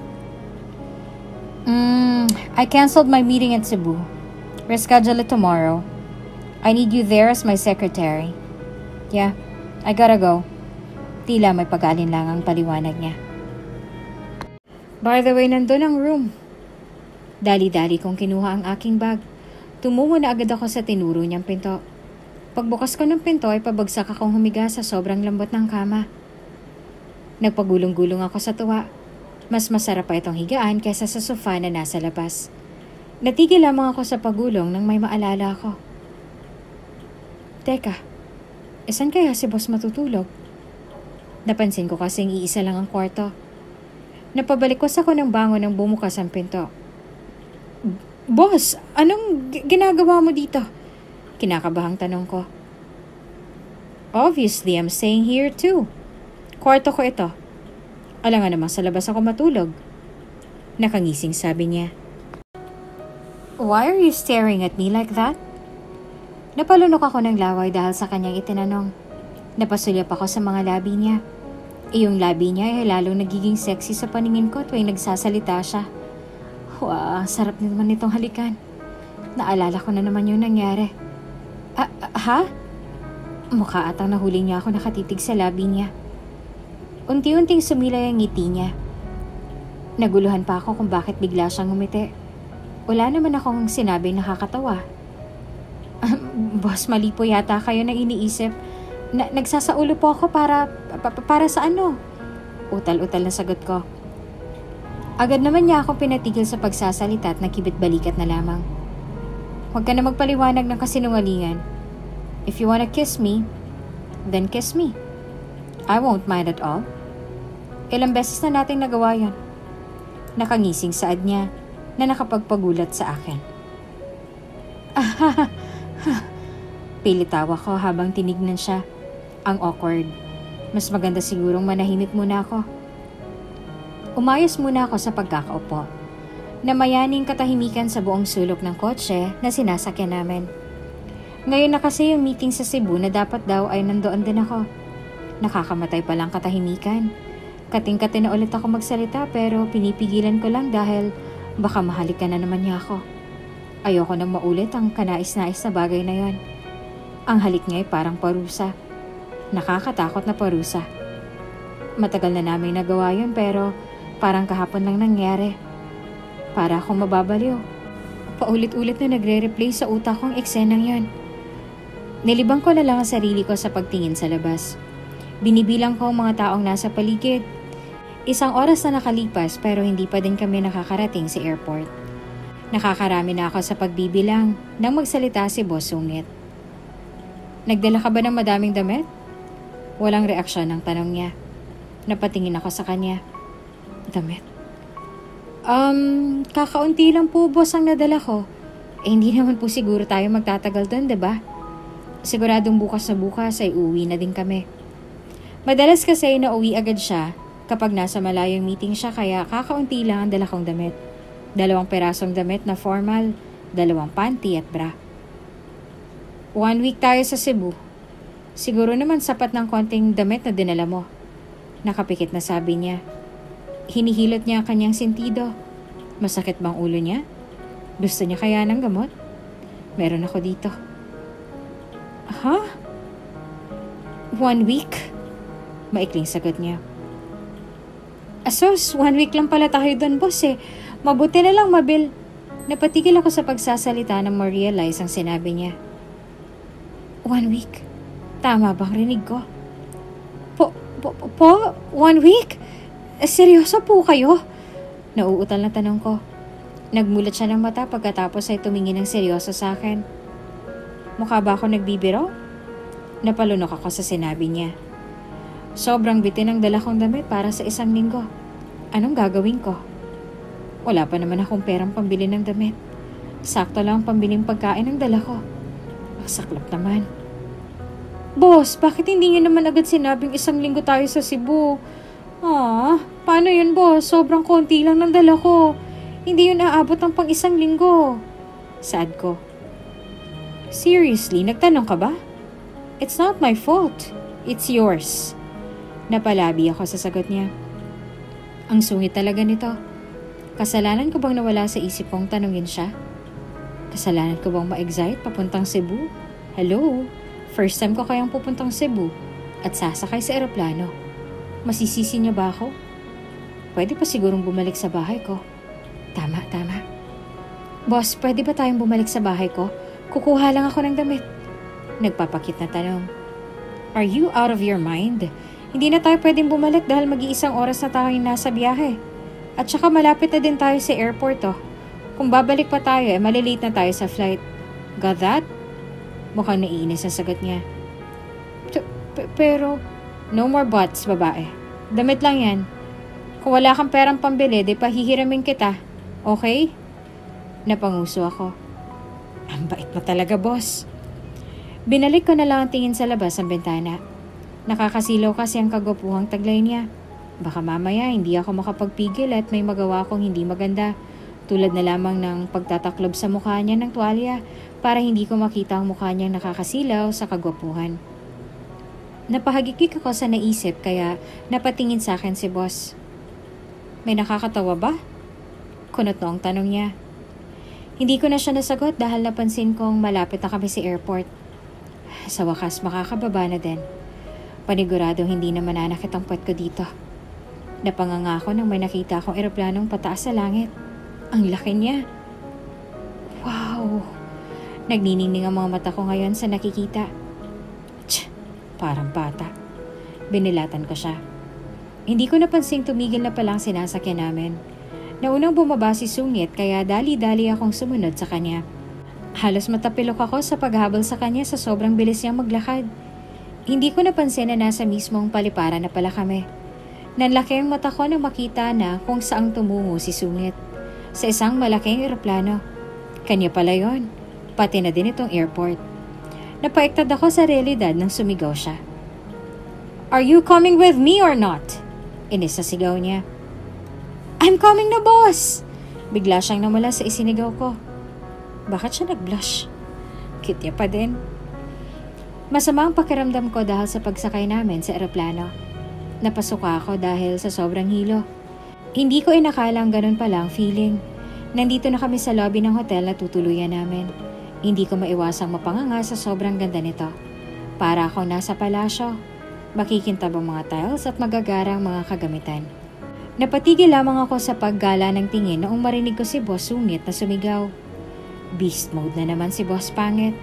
Mm, I canceled my meeting at Cebu. Reschedule it tomorrow. I need you there as my secretary. Yeah, I gotta go. Tila may pag-aalinlangang paliwanag niya. By the way, nandun ang room. Dali-dali kong kinuha ang aking bag. Tumungo na agad ako sa tinuro niyang pinto. Pagbukas ko ng pinto ay pabagsak akong humiga sa sobrang lambot ng kama. Nagpagulong-gulong ako sa tuwa. Mas masarap pa itong higaan kaysa sa sofa na nasa labas. Natigil lamang ako sa pagulong nang may maalala ako. Teka, isan kaya si boss matutulog? Napansin ko kasing iisa lang ang kwarto. Napabalikos ako ng bangon nang bumukas ang pinto. Boss, anong g- ginagawa mo dito? Kinakabahang tanong ko. Obviously, I'm staying here too. Kwarto ko ito. Alangan namang sa labas ako matulog. Nakangising sabi niya. Why are you staring at me like that? Napalunok ako ng laway dahil sa kanyang itinanong. Napasulyap ako sa mga labi niya. Iyong labi niya ay lalong nagiging sexy sa paningin ko tuwing nagsasalita siya. Wow, sarap naman nitong halikan. Naalala ko na naman yung nangyari. Ah, ah, ha? Mukha atang nahuli niya ako nakatitig sa labi niya. Unti-unting sumilay ang ngiti niya. Naguluhan pa ako kung bakit bigla siyang ngumiti. Wala naman akong sinabing nakakatawa. Boss, mali po yata kayo na iniisip. Na, nagsasaulo po ako para, pa, para sa ano? Utal-utal na sagot ko. Agad naman niya akong pinatigil sa pagsasalita at nakibit-balikat na lamang. Huwag ka na magpaliwanag ng kasinungalingan. If you wanna kiss me, then kiss me. I won't mind at all. Ilang beses na nating nagawa yan. Nakangising saad niya na nakapagpagulat sa akin. Pilitawa ko habang tinignan siya. Ang awkward. Mas maganda sigurong manahimik muna ako. Umayos muna ako sa pagkakaupo. Namayaning katahimikan sa buong sulok ng kotse na sinasakyan namin. Ngayon na kasi yung meeting sa Cebu na dapat daw ay nandoon din ako. Nakakamatay palang katahimikan. Kating-kati na ulit ako magsalita pero pinipigilan ko lang dahil baka mahalikan na naman niya ako. Ayoko nang maulit ang kanais-nais na bagay na yon. Ang halik niya ay parang parusa. Nakakatakot na parusa. Matagal na namin nagawa yun pero parang kahapon lang nangyari. Para akong mababaliw. Paulit-ulit na nagre-replay sa utak kong eksenang yon. Nilibang ko na lang ang sarili ko sa pagtingin sa labas. Binibilang ko ang mga taong nasa paligid. Isang oras na nakalipas pero hindi pa din kami nakakarating sa airport. Nakakarami na ako sa pagbibilang nang magsalita si Boss Sungit. Nagdala ka ba ng madaming damit? Walang reaksyon ang tanong niya. Napatingin ako sa kanya. Damit? Um, kakaunti lang po boss ang nadala ko. Eh hindi naman po siguro tayo magtatagal doon, diba? Siguradong bukas na bukas ay uwi na din kami. Madalas kasi nauwi agad siya kapag nasa malayong meeting siya kaya kakaunti lang ang dala kong damit. Dalawang perasong damit na formal, dalawang panty at bra. One week tayo sa Cebu. Siguro naman sapat ng konting damit na dinala mo. Nakapikit na sabi niya. Hinihilot niya ang kanyang sentido. Masakit bang ulo niya? Gusto niya kaya ng gamot? Meron ako dito. Ha? Huh? One week? Maikling sagot niya. Asos, one week lang pala tayo doon, boss eh. Mabuti na lang, Mabil. Napatigil ako sa pagsasalita nang ma-realize ang sinabi niya. One week? Tama bang rinig ko? Po, po, po? One week? Seryoso po kayo? Nauutal na tanong ko. Nagmulat siya ng mata pagkatapos ay tumingin ng seryoso sa akin. Mukha ba ako nagbibiro? Napalunok ako sa sinabi niya. Sobrang bitin ang dala kong damit para sa isang linggo. Anong gagawin ko? Wala pa naman akong perang pambili ng damit. Sakto lang pambiling pagkain ang dala ko. Ang saklap naman. Boss, bakit hindi niyo naman agad sinabing isang linggo tayo sa Cebu? Ah, paano yun boss? Sobrang konti lang ng dala ko. Hindi yun aabot ng pang isang linggo. Saad ko. Seriously, nagtanong ka ba? It's not my fault. It's yours. Napalabi ako sa sagot niya. Ang sungit talaga nito. Kasalanan ko bang nawala sa isip kong tanungin siya? Kasalanan ko bang ma-excite papuntang Cebu? Hello? First time ko kayang pupuntang Cebu at sasakay sa eroplano. Masisisi niya ba ako? Pwede pa sigurong bumalik sa bahay ko. Tama, tama. Boss, pwede ba tayong bumalik sa bahay ko? Kukuha lang ako ng damit. Nagpapakit na tanong. Are you out of your mind? Hindi na tayo pwedeng bumalik dahil mag-iisang oras na tayong nasa biyahe. At saka malapit na din tayo sa airport oh. Kung babalik pa tayo eh malilate na tayo sa flight. Got that? Mukhang naiinis ang sagot niya. Pero, no more buts, babae. Damit lang yan. Kung wala kang perang pambili, di pahihiramin kita. Okay? Napanguso ako. Ang bait mo talaga, boss. Binalik ko na lang ang tingin sa labas ng bintana. Nakakasilaw kasi ang kagwapuhang taglay niya. Baka mamaya hindi ako makapagpigil at may magawa akong hindi maganda. Tulad na lamang ng pagtataklob sa mukha niya ng tuwalya para hindi ko makita ang mukha niyang nakakasilaw sa kagwapuhan. Napahagikik ako sa naisip kaya napatingin sa akin si boss. May nakakatawa ba? Kunot noong tanong niya. Hindi ko na siya nasagot dahil napansin kong malapit na kami sa airport. Sa wakas makakababa na din. Paniguradong hindi na mananakit ang puwet ko dito. Napanganga ako nang may nakita akong eroplanong pataas sa langit. Ang laki niya. Wow! Nagniningning ang mga mata ko ngayon sa nakikita. Tch! Parang bata. Binilatan ko siya. Hindi ko napansing tumigil na palang sinasakyan namin. Naunang bumaba si Sungit kaya dali-dali akong sumunod sa kanya. Halos matapilok ako sa paghabol sa kanya sa sobrang bilis niyang maglakad. Hindi ko napansin na nasa mismong paliparan na pala kami. Nanlaki ang mata ko nang makita na kung saang tumungo si Sungit. Sa isang malaking eroplano. Kanya pala yon, pati na din itong airport. Napaiktad ako sa realidad nang sumigaw siya. Are you coming with me or not? Inis na sigaw niya. I'm coming na, boss! Bigla siyang namula sa isinigaw ko. Bakit siya nag-blush? Cute niya pa din. Masama ang pakiramdam ko dahil sa pagsakay namin sa eroplano. Napasuka ako dahil sa sobrang hilo. Hindi ko inakalang ganun pala ang feeling. Nandito na kami sa lobby ng hotel na tutuluyan namin. Hindi ko maiwasang mapanganga sa sobrang ganda nito. Para ako nasa palasyo. Makikintab ang mga tiles at magagarang mga kagamitan. Napatigil lamang ako sa paggala ng tingin noong marinig ko si Boss Sungit na sumigaw. Beast mode na naman si Boss Pangit.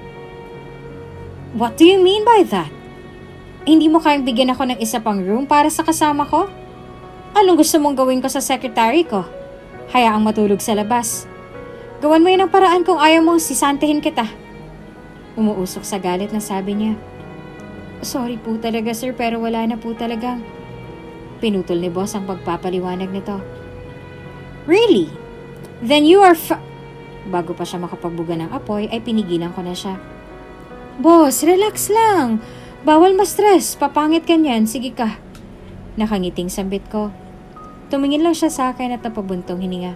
What do you mean by that? Hindi mo kayang bigyan ako ng isa pang room para sa kasama ko? Anong gusto mong gawin ko sa secretary ko? Hayaang matulog sa labas. Gawan mo yun ang paraan kung ayaw mong sisantehin kita. Umuusok sa galit na sabi niya. Sorry po talaga sir pero wala na po talagang. Pinutol ni boss ang pagpapaliwanag nito. Really? Then you are fa- Bago pa siya makapagbuga ng apoy ay pinigilan ko na siya. Boss, relax lang. Bawal ma-stress. Papangit ka niyan. Sige ka. Nakangiting sambit ko. Tumingin lang siya sa akin at napabuntong hininga.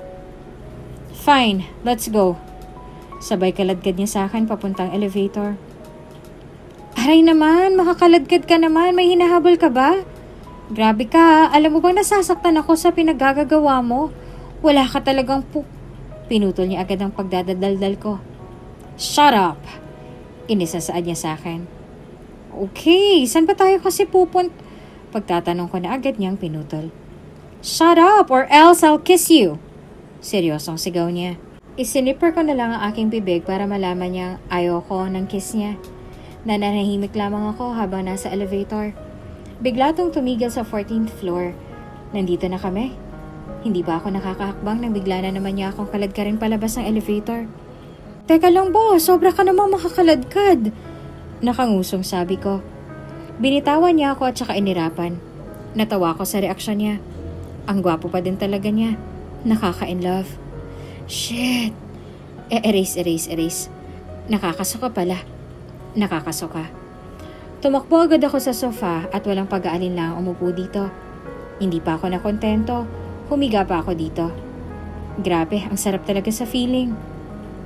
Fine, let's go. Sabay kaladkad niya sa akin papuntang elevator. Aray naman, makakaladkad ka naman. May hinahabol ka ba? Grabe ka, alam mo bang nasasaktan ako sa pinaggagawa mo? Wala ka talagang pu... Pinutol niya agad ang pagdadadaldal ko. Shut up! Inisasaad niya sa akin. Okay, saan ba tayo kasi pupunt? Pagtatanong ko na agad niyang pinutol. Shut up or else I'll kiss you! Seryosong sigaw niya. Isinipper ko na lang ang aking bibig para malaman niyang ayaw ko ng kiss niya. Nananahimik lamang ako habang nasa elevator. Bigla tong tumigil sa fourteenth floor. Nandito na kami. Hindi ba ako nakakahakbang nang bigla na naman niya akong kaladkarin palabas ng elevator? Teka lang boss, sobra ka namang makakaladkad. Nakangusong sabi ko. Binitawan niya ako at saka inirapan. Natawa ko sa reaksyon niya. Ang gwapo pa din talaga niya. Nakaka-in-love. Shit. E-erase, erase, erase. Nakakasuka pala. Nakakasuka. Tumakbo agad ako sa sofa at walang pag-aalinlang umupo dito. Hindi pa ako nakontento. Humiga pa ako dito. Grabe, ang sarap talaga sa feeling.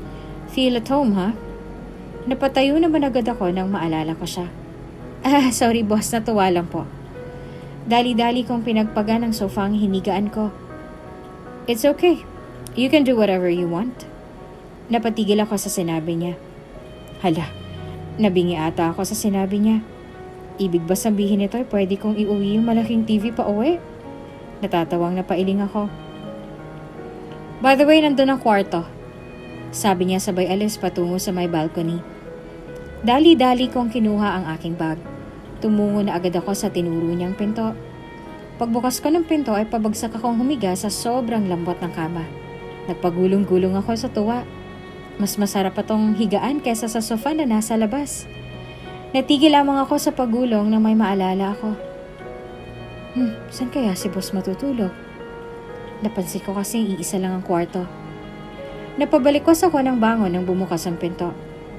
Feel at home, ha? Napatayo naman agad ako nang maalala ko siya. Ah, sorry boss, natuwa lang po. Dali-dali kong pinagpaga ng sofa ang hinigaan ko. It's okay. You can do whatever you want. Napatigil ako sa sinabi niya. Hala, nabingi ata ako sa sinabi niya. Ibig ba sabihin nito ay pwede kong iuwi yung malaking T V pa uwi? Natatawang napailing ako. By the way, nandun ang kwarto. Sabi niya sabay alis patungo sa may balcony. Dali-dali kong kinuha ang aking bag. Tumungo na agad ako sa tinuro niyang pinto. Pagbukas ko ng pinto ay pabagsak akong humiga sa sobrang lambot ng kama. Nagpagulong-gulong ako sa tuwa. Mas masarap patong higaan kesa sa sofa na nasa labas. Natigil lamang ako sa pagulong na may maalala ako. Hmm, saan kaya si boss matutulog? Napansin ko kasi iisa lang ang kwarto. Napabalik ko sa ng bangon nang bumukas ang pinto.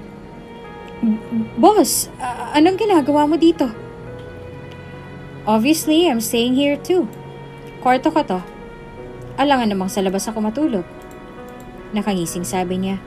Boss, uh, anong ginagawa mo dito? Obviously, I'm staying here too. Kwarto ko to. Alangan namang sa labas ako matulog. Nakangising sabi niya.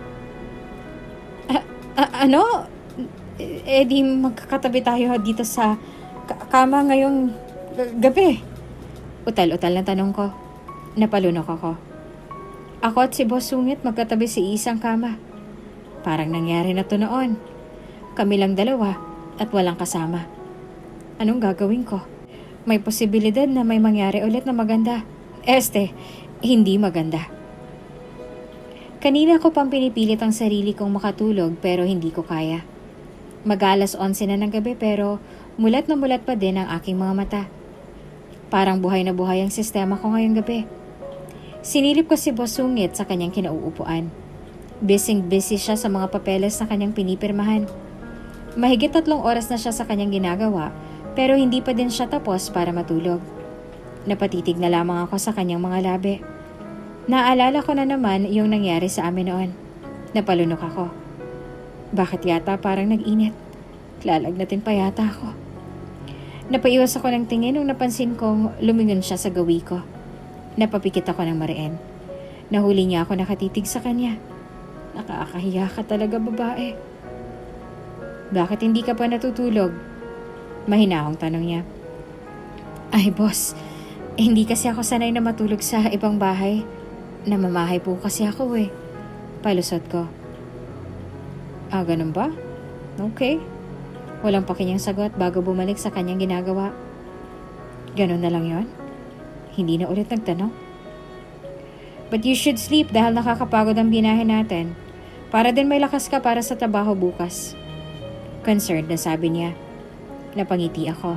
A- a- ano? Eh di magkakatabi tayo dito sa k- kama ngayong g- gabi. Utal-utal na tanong ko. Napalunok ako. Ako at si Boss Sungit magkatabi sa isang kama. Parang nangyari na to noon. Kami lang dalawa at walang kasama. Anong gagawin ko? May posibilidad na may mangyari ulit na maganda. Este, hindi maganda. Kanina ko pang pinipilit ang sarili kong makatulog pero hindi ko kaya. Mag-alas onse na ng gabi pero mulat na mulat pa din ang aking mga mata. Parang buhay na buhay ang sistema ko ngayong gabi. Sinilip ko si Boss Sungit sa kanyang kinauupuan. Busy-busy siya sa mga papeles na kanyang pinipirmahan. Mahigit tatlong oras na siya sa kanyang ginagawa pero hindi pa din siya tapos para matulog. Napatitig na lamang ako sa kanyang mga labi. Naalala ko na naman yung nangyari sa amin noon. Napalunok ako. Bakit yata parang nag-init? Lalagnatin pa yata ako. Napaiwas ako ng tingin nung napansin kong lumingon siya sa gawi ko. Napapikit ako ng mariin. Nahuli niya ako nakatitig sa kanya. Nakakahiya ka talaga, babae. Bakit hindi ka pa natutulog? Mahinahong tanong niya. Ay, boss. Eh, hindi kasi ako sanay na matulog sa ibang bahay. Namamahay po kasi ako eh. Palusot ko. Ah, ganun ba? Okay. Walang pakinyang sagot bago bumalik sa kanyang ginagawa. Ganun na lang yon? Hindi na ulit nagtanong. But you should sleep dahil nakakapagod ang binahe natin. Para din may lakas ka para sa trabaho bukas. Concerned na sabi niya. Napangiti ako.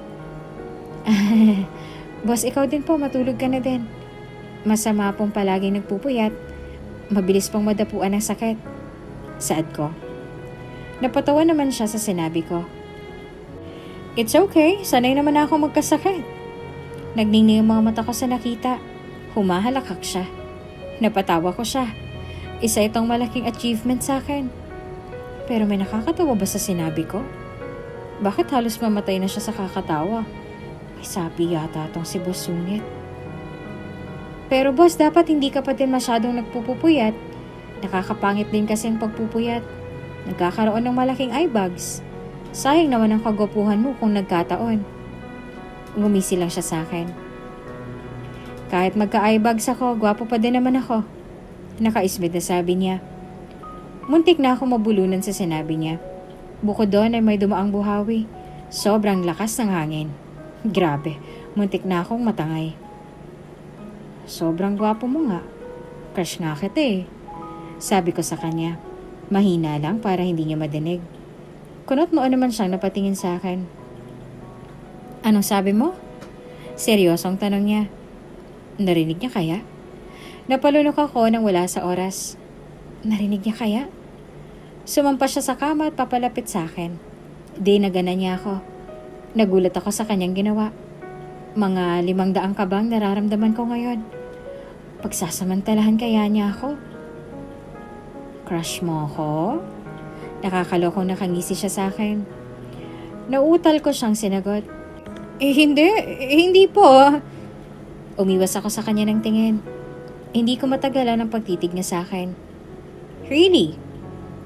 Boss, ikaw din po, matulog ka na din. Masama pong palaging nagpupuyat. Mabilis pong madapuan ng sakit. Saad ko. Napatawa naman siya sa sinabi ko. It's okay, sanay naman ako magkasakit. Nagningning ang mga mata ko sa nakita. Humahalakak siya. Napatawa ko siya. Isa itong malaking achievement sa akin. Pero may nakakatawa ba sa sinabi ko? Bakit halos mamatay na siya sa kakatawa? May sabi yata itong si Boss Sungit. Pero boss, dapat hindi ka pa din masyadong nagpupupuyat. Nakakapangit din kasi ang pagpupuyat. Nagkakaroon ng malaking eye bags. Sayang naman ang kagwapuhan mo kung nagkataon. Ngumisi lang siya sa akin. Kahit magka-eye bags ako, gwapo pa din naman ako. Nakaismid na sabi niya. Muntik na ako mabulunan sa sinabi niya. Bukod doon ay may dumaang buhawi. Sobrang lakas ng hangin. Grabe, muntik na akong matangay. Sobrang gwapo mo nga. Crush nga kita eh. Sabi ko sa kanya. Mahina lang para hindi niya madinig. Kunot mo naman siyang napatingin sa akin. Anong sabi mo? Seryosong tanong niya. Narinig niya kaya? Napalunok ako nang wala sa oras. Narinig niya kaya? Sumampa siya sa kama at papalapit sa akin. Di nagana niya ako. Nagulat ako sa kanyang ginawa. Mga limang daang kabang nararamdaman ko ngayon. Pagsasamantalahan kaya niya ako? Crush mo ako? Nakakalokong nakangisi siya sa akin. Nauutal ko siyang sinagot. Eh hindi, eh, hindi po. Umiwas ako sa kanya ng tingin. Hindi ko matagalan ang pagtitig niya sa akin. Really?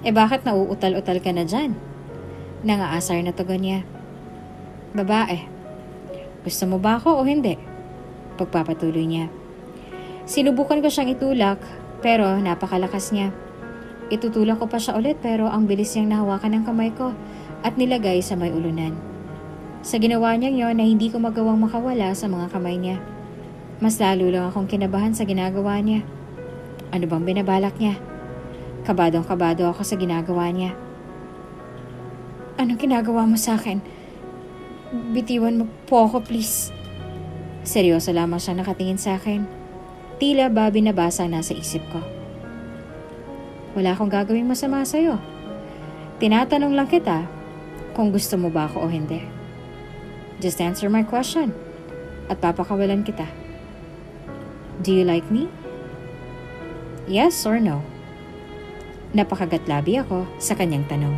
Eh bakit nauutal-utal ka na dyan? Nangaasar na tugon niya. Babae, gusto mo ba ako o hindi? Pagpapatuloy niya. Sinubukan ko siyang itulak pero napakalakas niya. Itutulak ko pa siya ulit pero ang bilis niyang nahawakan ng kamay ko at nilagay sa may ulunan. Sa ginawa niyang yon na hindi ko magawang makawala sa mga kamay niya. Mas lalo lang akong kinabahan sa ginagawa niya. Ano bang binabalak niya? Kabadong kabado ako sa ginagawa niya. Anong ginagawa mo sa akin? Bitiwan mo po ako, please. Seryoso lamang siya nakatingin sa akin. Tila ba binabasa na sa isip ko. Wala akong gagawing masama sa'yo. Tinatanong lang kita kung gusto mo ba ako o hindi. Just answer my question at papakawalan kita. Do you like me? Yes or no? Napakagatlabi ako sa kanyang tanong.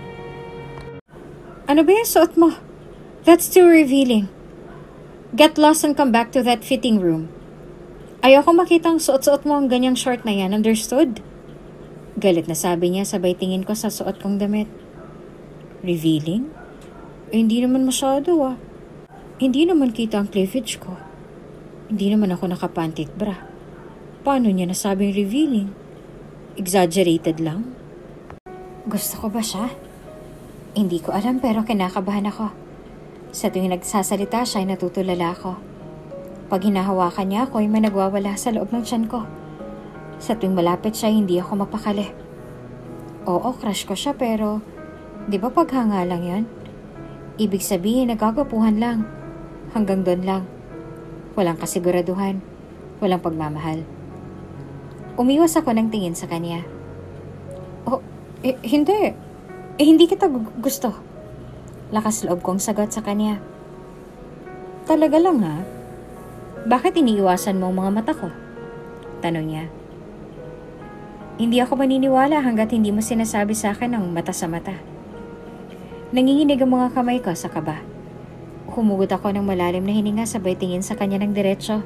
Ano ba yung suot mo? That's too revealing. Get lost and come back to that fitting room. Ayoko makitang suot-suot mo ang ganyang short na yan, understood? Galit na sabi niya sabay tingin ko sa suot kong damit. Revealing? Eh, hindi naman masyado ah. Hindi naman kita ang cleavage ko. Hindi naman ako nakapantit bra. Paano niya nasabing revealing? Exaggerated lang? Gusto ko ba siya? Hindi ko alam pero kinakabahan ako. Sa tuwing nagsasalita siya ay natutulala ako. Pag hinahawakan niya ako ay may nagwawala sa loob ng tiyan ko. Sa tuwing malapit siya hindi ako mapakali. Oo, crush ko siya pero di ba paghanga lang yan? Ibig sabihin nagagapuhan lang. Hanggang doon lang. Walang kasiguraduhan. Walang pagmamahal. Umiwas ako ng tingin sa kanya. Oh, eh, hindi. Eh, hindi kita gu- gusto. Lakas loob kong sagot sa kanya. Talaga lang ha? Bakit iniiwasan mo ang mga mata ko? Tanong niya. Hindi ako maniniwala hanggat hindi mo sinasabi sa akin ng mata sa mata. Nanginginig ang mga kamay ko sa kaba. Humugot ako ng malalim na hininga sabay tingin sa kanya ng diretso.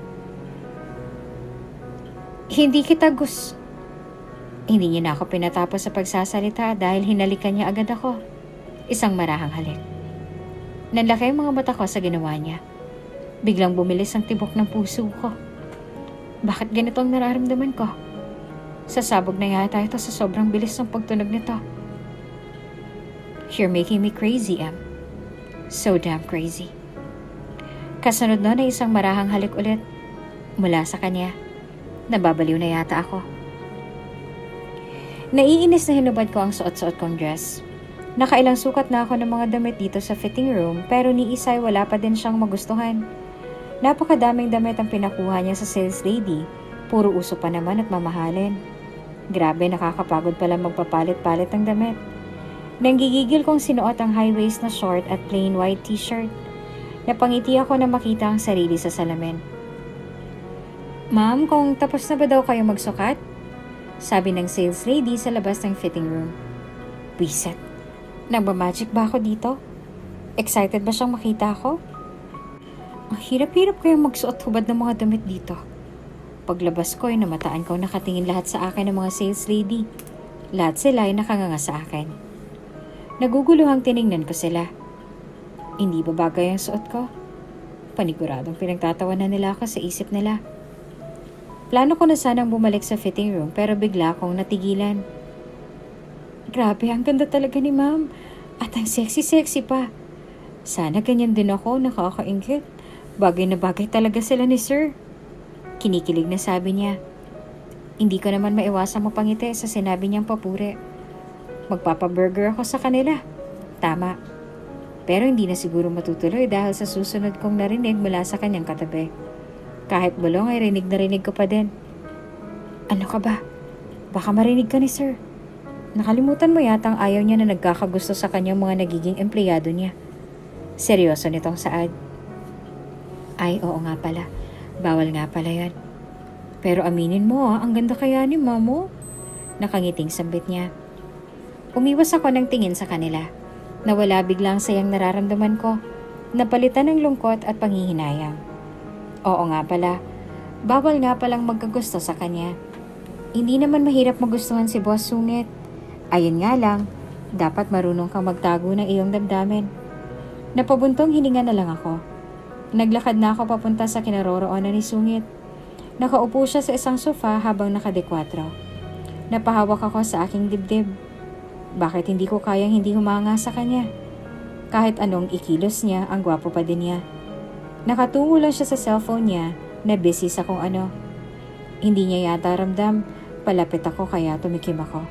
Hindi kita gus... Hindi niya na ako pinatapos sa pagsasalita dahil hinalikan niya agad ako. Isang marahang halik. Nanlaki ang mga mata ko sa ginawa niya. Biglang bumilis ang tibok ng puso ko. Bakit ganito ang nararamdaman ko? Sasabog na yata ito sa sobrang bilis ng pagtunog nito. You're making me crazy, Em. So damn crazy. Kasunod nun ay isang marahang halik ulit. Mula sa kanya. Nababaliw na yata ako. Naiinis na hinubad ko ang suot-suot kong dress. Nakailang sukat na ako ng mga damit dito sa fitting room pero ni isa ay wala pa din siyang magustuhan. Napakadaming damit ang pinakuha niya sa sales lady. Puro uso pa naman at mamahalin. Grabe, nakakapagod pala magpapalit-palit ng damit. Nanggigigil kong sinuot ang high-waist na short at plain white t-shirt. Napangiti ako na makita ang sarili sa salamin. Ma'am, kung tapos na ba daw kayo magsukat? Sabi ng sales lady sa labas ng fitting room. Wiset, nagmamagic ba ako dito? Excited ba siyang makita ako? Ang hirap-hirap kayong magsuot-hubad ng mga damit dito. Paglabas ko ay namataan ko nakatingin lahat sa akin ng mga sales lady. Lahat sila ay nakanganga sa akin. Naguguluhang tiningnan ko sila. Hindi ba bagay ang suot ko? Paniguradong pinagtatawanan nila ako sa isip nila. Plano ko na sanang bumalik sa fitting room pero bigla akong natigilan. Grabe, ang ganda talaga ni ma'am. At ang sexy-sexy pa. Sana ganyan din ako, nakakaingit. Bagay na bagay talaga sila ni sir. Kinikilig na sabi niya. Hindi ko naman maiwasang mapangiti sa sinabi niyang papuri. Magpapaburger ako sa kanila. Tama. Pero hindi na siguro matutuloy dahil sa susunod kong narinig mula sa kanyang katabi. Kahit bulong ay rinig na rinig ko pa din. Ano ka ba? Baka marinig ka ni sir. Nakalimutan mo yata ang ayaw niya na nagkakagusto sa kanyang mga nagiging empleyado niya. Seryoso nitong saad. Ay, oo nga pala. Bawal nga pala yan. Pero aminin mo ah, ang ganda kaya ni mamo. Nakangiting sambit niya. Umiwas ako ng tingin sa kanila. Nawala biglang sayang nararamdaman ko. Napalitan ng lungkot at panghihinayang. Oo nga pala, bawal nga palang magkagusto sa kanya. Hindi naman mahirap magustuhan si Boss Sungit. Ayun nga lang, dapat marunong kang magtago ng iyong damdamin. Napabuntong hininga na lang ako. Naglakad na ako papunta sa kinaroroonan ni Sungit. Nakaupo siya sa isang sofa habang nakadekwatro. Napahawak ako sa aking dibdib. Bakit hindi ko kayang hindi humanga sa kanya? Kahit anong ikilos niya, ang gwapo pa din niya. Nakatungo lang siya sa cellphone niya na busy sa kung ano. Hindi niya yata ramdam. Palapit ako kaya tumikim ako.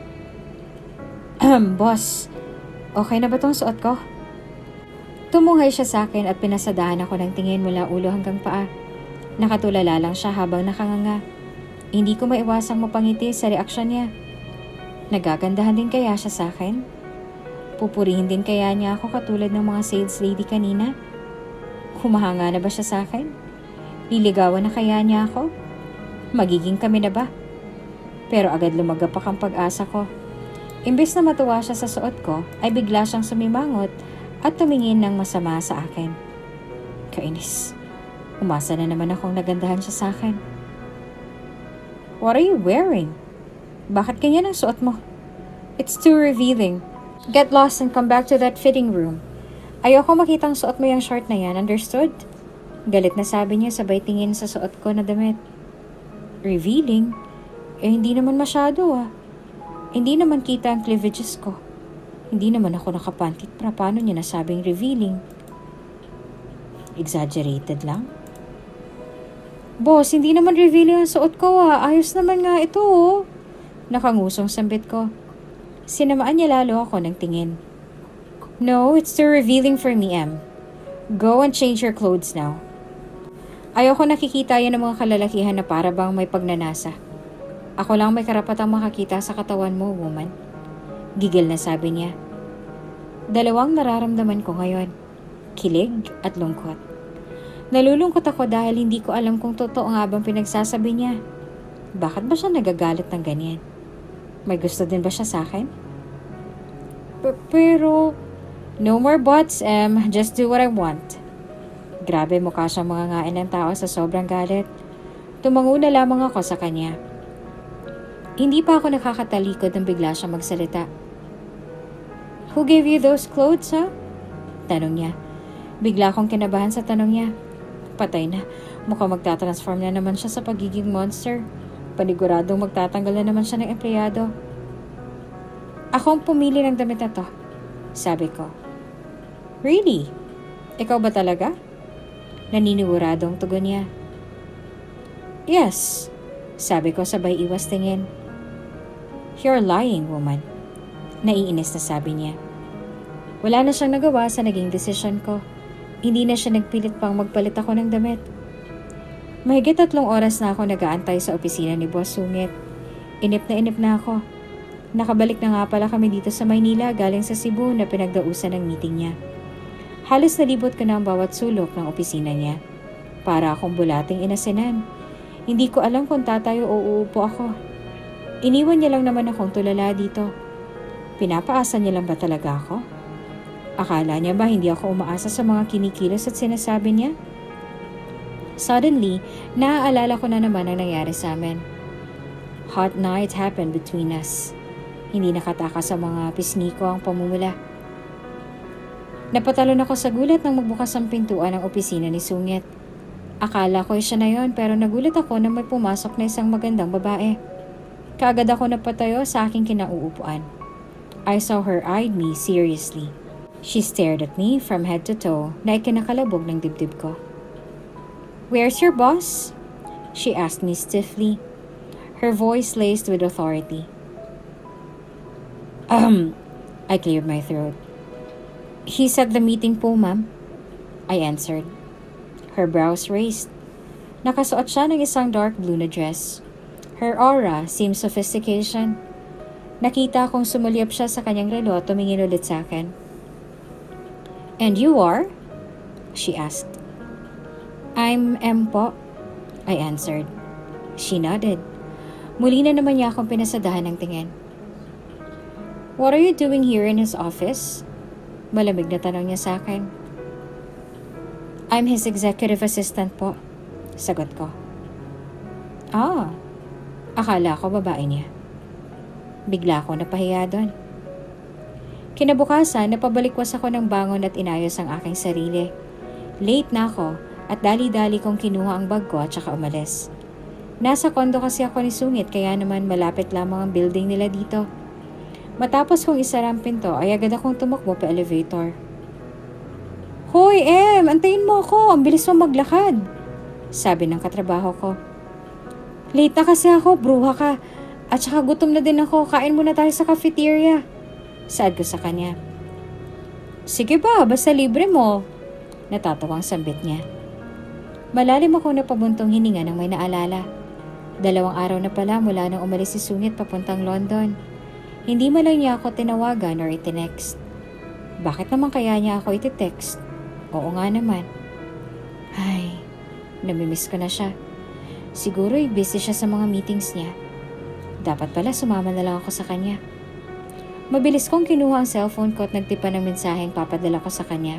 Boss, okay na ba tong suot ko? Tumunghay siya sa akin at pinasadahan ako ng tingin mula ulo hanggang paa. Nakatulala lang siya habang nakanganga. Hindi ko maiwasang mapangiti sa reaksyon niya. Nagagandahan din kaya siya sa akin? Pupurihin din kaya niya ako katulad ng mga sales lady kanina? Humahanga na ba siya sa akin? Liligawan na kaya niya ako? Magiging kami na ba? Pero agad lumagapak ang pag-asa ko. Imbes na matuwa siya sa suot ko, ay bigla siyang sumimangot at tumingin ng masama sa akin. Kainis. Umasa na naman akong nagandahan siya sa akin. What are you wearing? Bakit ganyan ang suot mo? It's too revealing. Get lost and come back to that fitting room. Ayoko makitang suot mo yung short na yan, understood? Galit na sabi niya sabay tingin sa suot ko na damit. Revealing? Eh hindi naman masyado ah. Hindi naman kita ang cleavages ko. Hindi naman ako nakapantit para paano niya nasabing revealing. Exaggerated lang? Boss, hindi naman revealing ang suot ko ah. Ayos naman nga ito oh. Nakangusong sambit ko. Sinamaan niya lalo ako ng tingin. No, it's too revealing for me, Em. Go and change your clothes now. Ayoko nakikita yan ng mga kalalakihan na para bang may pagnanasa. Ako lang may karapatang makakita sa katawan mo, woman. Gigil na sabi niya. Dalawang nararamdaman ko ngayon. Kilig at lungkot. Nalulungkot ako dahil hindi ko alam kung totoo nga bang pinagsasabi niya. Bakit ba siya nagagalit ng ganyan? May gusto din ba siya sa akin? P- pero... No more buts, Em. Just do what I want. Grabe, mukha siyang mga ngain ng tao sa sobrang galit. Tumango na lamang ako sa kanya. Hindi pa ako nakakatalikod nang bigla siyang magsalita. Who gave you those clothes, ha? Huh? Tanong niya. Bigla akong kinabahan sa tanong niya. Patay na. Mukhang magtatransform na naman siya sa pagiging monster. Paniguradong magtatanggal na naman siya ng empleyado. Ako ang pumili ng damit na to. Sabi ko. Really? Ikaw ba talaga? Naniniguradong tugon niya. Yes. Sabi ko sabay iwas tingin. You're lying, woman. Naiinis na sabi niya. Wala na siyang nagawa sa naging desisyon ko. Hindi na siya nagpilit pang magpalit ako ng damit. Mahigit tatlong oras na ako nag-aantay sa opisina ni Boss Sungit. Inip na inip na ako. Nakabalik na nga pala kami dito sa Maynila galing sa Cebu na pinagdausan ng meeting niya. Halos nalibot ko na ang bawat sulok ng opisina niya. Para akong bulating inasenan. Hindi ko alam kung tatayo o uupo ako. Iniwan niya lang naman akong tulala dito. Pinapaasa niya lang ba talaga ako? Akala niya ba hindi ako umaasa sa mga kinikilos at sinasabi niya? Suddenly, naaalala ko na naman ang nangyari sa amin. Hot night happened between us. Hindi nakatakas sa mga pisngi ko ang pamumula. Napatalon ako sa gulat nang magbukas ang pintuan ng opisina ni Sungit. Akala ko siya na yon pero nagulat ako na may pumasok na isang magandang babae. Kaagad ako napatayo sa aking kinauupuan. I saw her eyed me seriously. She stared at me from head to toe na ikinakalabog ng dibdib ko. Where's your boss? She asked me stiffly. Her voice laced with authority. Um, I cleared my throat. He's at the meeting po, ma'am. I answered. Her brows raised. Nakasuot siya ng isang dark blue na dress. Her aura seemed sophistication. Nakita kong sumulyap siya sa kanyang relo at tumingin ulit sa akin. And you are? She asked. I'm M po, I answered. She nodded. Muli na naman niya akong pinasadahan ng tingin. What are you doing here in his office? Malamig na tanong niya sa akin. I'm his executive assistant po, sagot ko. Ah, akala ko babae niya. Bigla ako napahiya doon. Kinabukasan, napabalikwas ako ng bangon at inayos ang aking sarili. Late na ako at dali-dali kong kinuha ang bag ko at saka umalis. Nasa kondo kasi ako ni Sungit kaya naman malapit lamang ang building nila dito. Matapos kong isara ang pinto ay agad akong tumakbo pa elevator. Hoy, Em! Antayin mo ako! Ang bilis mo maglakad! Sabi ng katrabaho ko. Late na kasi ako, bruha ka. At saka gutom na din ako, kain muna tayo sa cafeteria. Saad ko sa kanya. Sige ba, basta libre mo. Natatawang sambit niya. Malalim ako na pabuntong hininga nang may naalala. Dalawang araw na pala mula nang umalis si Sungit papuntang London. Hindi man lang niya ako tinawagan or itinext. Bakit naman kaya niya ako ititext? Oo nga naman. Ay, namimiss ko na siya. Siguro ay busy siya sa mga meetings niya. Dapat pala sumama na lang ako sa kanya. Mabilis kong kinuha ang cellphone ko at nagtipa ng mensaheng papadala ko sa kanya.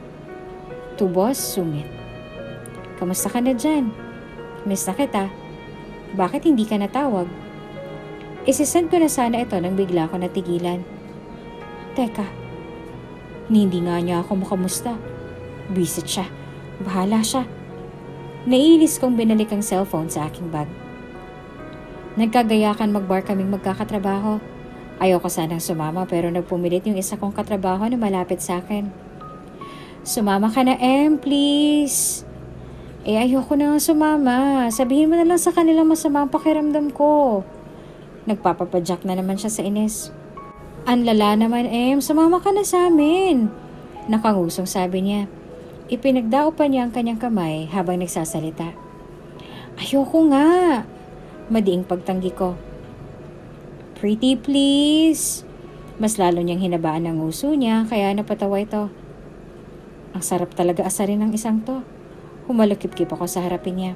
To Boss Sungit. Kamusta ka na dyan? Miss na kita. Bakit hindi ka natawag? Isisend ko na sana ito nang bigla ko natigilan. Teka, hindi nga niya ako makamusta. Visit siya. Bahala siya. Naiinis kong binalik ang cellphone sa aking bag. Nagkagayakan mag-bar kaming magkakatrabaho. Ayoko sanang sumama pero nagpumilit yung isa kong katrabaho na malapit sa akin. Sumama ka na, Em, please. Eh, ayoko na nga sumama. Sabihin mo na lang sa kanila masama ang pakiramdam ko. Nagpapapadyak na naman siya sa inis. Ang lala naman, Em, sumama ka na sa amin. Nakangusong sabi niya. Ipinagdao pa niya ang kanyang kamay habang nagsasalita. Ayoko nga. Madiing pagtanggi ko. Pretty please. Mas lalo niyang hinabaan ang nguso niya kaya napatawa ito. Ang sarap talaga asarin ng isang to. Humalukip-kip ako sa harapin niya.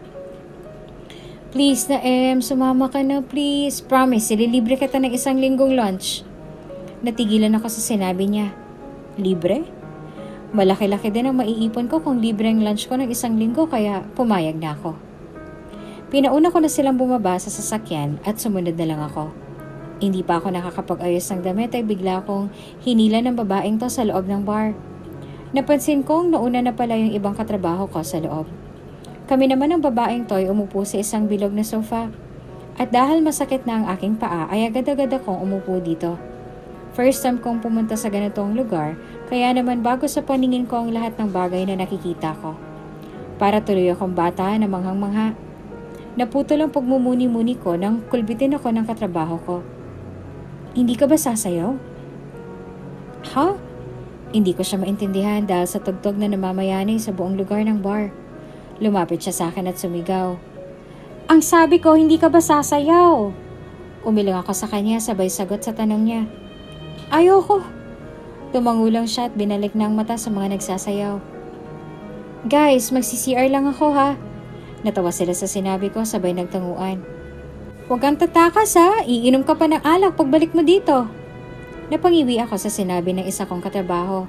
Please na Em, sumama ka na please. Promise, ililibre kita ng isang linggong lunch. Natigilan ako sa sinabi niya. Libre? Malaki-laki din ang maiipon ko kung libre ang lunch ko ng isang linggo kaya pumayag na ako. Pinauna ko na silang bumaba sa sasakyan at sumunod na lang ako. Hindi pa ako nakakapag-ayos ng damit ay bigla akong hinila ng babaeng to sa loob ng bar. Napansin kong nauna na pala yung ibang katrabaho ko sa loob. Kami naman ng babaeng to ay umupo sa isang bilog na sofa. At dahil masakit na ang aking paa ay agad-agad akong umupo dito. First time kong pumunta sa ganitong lugar kaya naman bago sa paningin ko ang lahat ng bagay na nakikita ko. Para tuloy akong bata na manghang-mangha. Naputol ang pagmumuni-muni ko nang kulbitin ako ng katrabaho ko. Hindi ka ba sasayaw? Ha? Hindi ko siya maintindihan dahil sa tugtog na namamayani sa buong lugar ng bar. Lumapit siya sa akin at sumigaw. Ang sabi ko, hindi ka ba sasayaw? Umiling ako sa kanya sabay sagot sa tanong niya. Ayoko. Tumangulang siya at binalik na ang mata sa mga nagsasayaw. Guys, magsi-C R lang ako ha. Natawa sila sa sinabi ko sabay nagtanguan. Huwag kang tatakas ha, iinom ka pa ng alak pagbalik mo dito. Napangiwi ako sa sinabi ng isa kong katrabaho.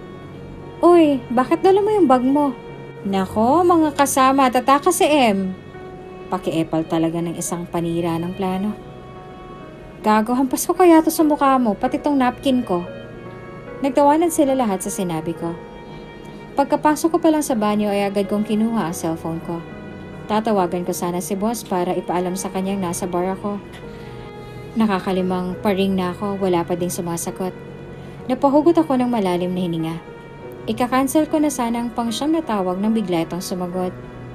Uy, bakit dala mo yung bag mo? Nako, mga kasama, tatakas si Em. Pakiepal talaga ng isang panira ng plano. Gago, hampas ko kaya to sa mukha mo, pati tong napkin ko. Nagtawanan sila lahat sa sinabi ko. Pagkapasok ko pa lang sa banyo ay agad kong kinuha ang cellphone ko. Tatawagan ko sana si boss para ipaalam sa kanyang nasa bar ako. Nakakalimang paring na ako, wala pa ding sumasagot. Napahugot ako ng malalim na hininga. Ika-cancel ko na sana ang pangsyam na tawag nang bigla itong sumagot.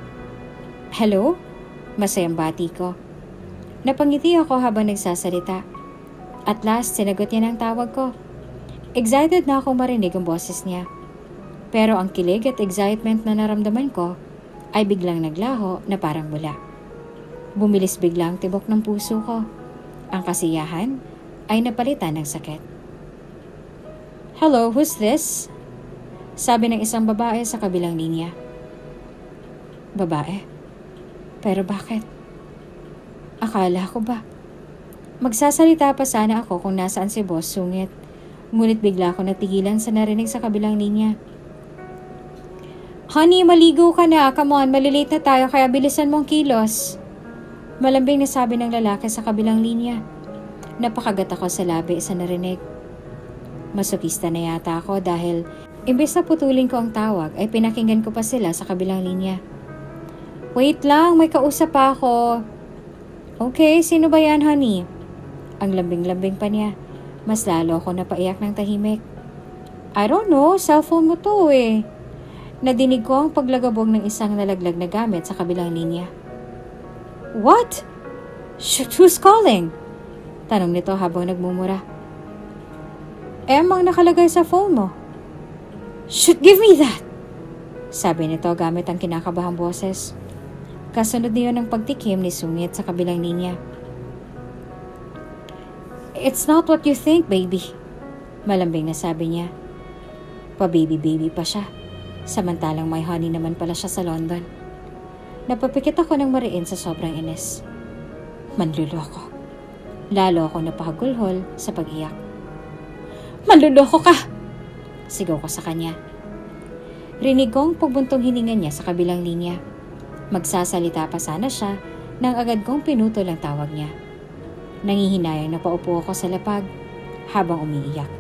Hello? Masayang bati ko. Napangiti ako habang nagsasalita. At last, sinagot niya ng tawag ko. Excited na akong marinig ang boses niya. Pero ang kilig at excitement na naramdaman ko ay biglang naglaho na parang bula. Bumilis biglang tibok ng puso ko. Ang kasiyahan ay napalitan ng sakit. Hello, who's this? Sabi ng isang babae sa kabilang linya. Babae? Pero bakit? Akala ko ba? Magsasalita pa sana ako kung nasaan si Boss Sungit. Ngunit bigla ako natigilan sa narinig sa kabilang linya. Honey, maligo ka na. Come on, malilate na tayo kaya bilisan mong kilos. Malambing na sabi ng lalaki sa kabilang linya. Napakagat ako sa labi sa narinig. Masokista na yata ako dahil imbes na putulin ko ang tawag ay pinakinggan ko pa sila sa kabilang linya. Wait lang, may kausap pa ako. Okay, sino ba yan, honey? Ang lambing-lambing pa niya. Mas lalo ako napaiyak ng tahimik. I don't know, cellphone mo to eh. Nadinig ko ang paglagabog ng isang nalaglag na gamit sa kabilang linya. What? Shoot, who's calling? Tanong nito habang nagmumura. Eh, amang nakalagay sa phone mo. Shoot, give me that! Sabi nito gamit ang kinakabahang boses. Kasunod niyon ang pagtikim ni Sungit sa kabilang linya. It's not what you think, baby. Malambing na sabi niya. Pa-baby-baby pa siya. Samantalang may honey naman pala siya sa London. Napapikit ako ng mariin sa sobrang inis. Manluloko. Lalo ako napahagulhol sa pag-iyak. Manluloko ka! Sigaw ko sa kanya. Rinig kong pagbuntong hininga niya sa kabilang linya. Magsasalita pa sana siya nang agad kong pinutol ang tawag niya. Nangihinayang na paupo ako sa lapag habang umiiyak.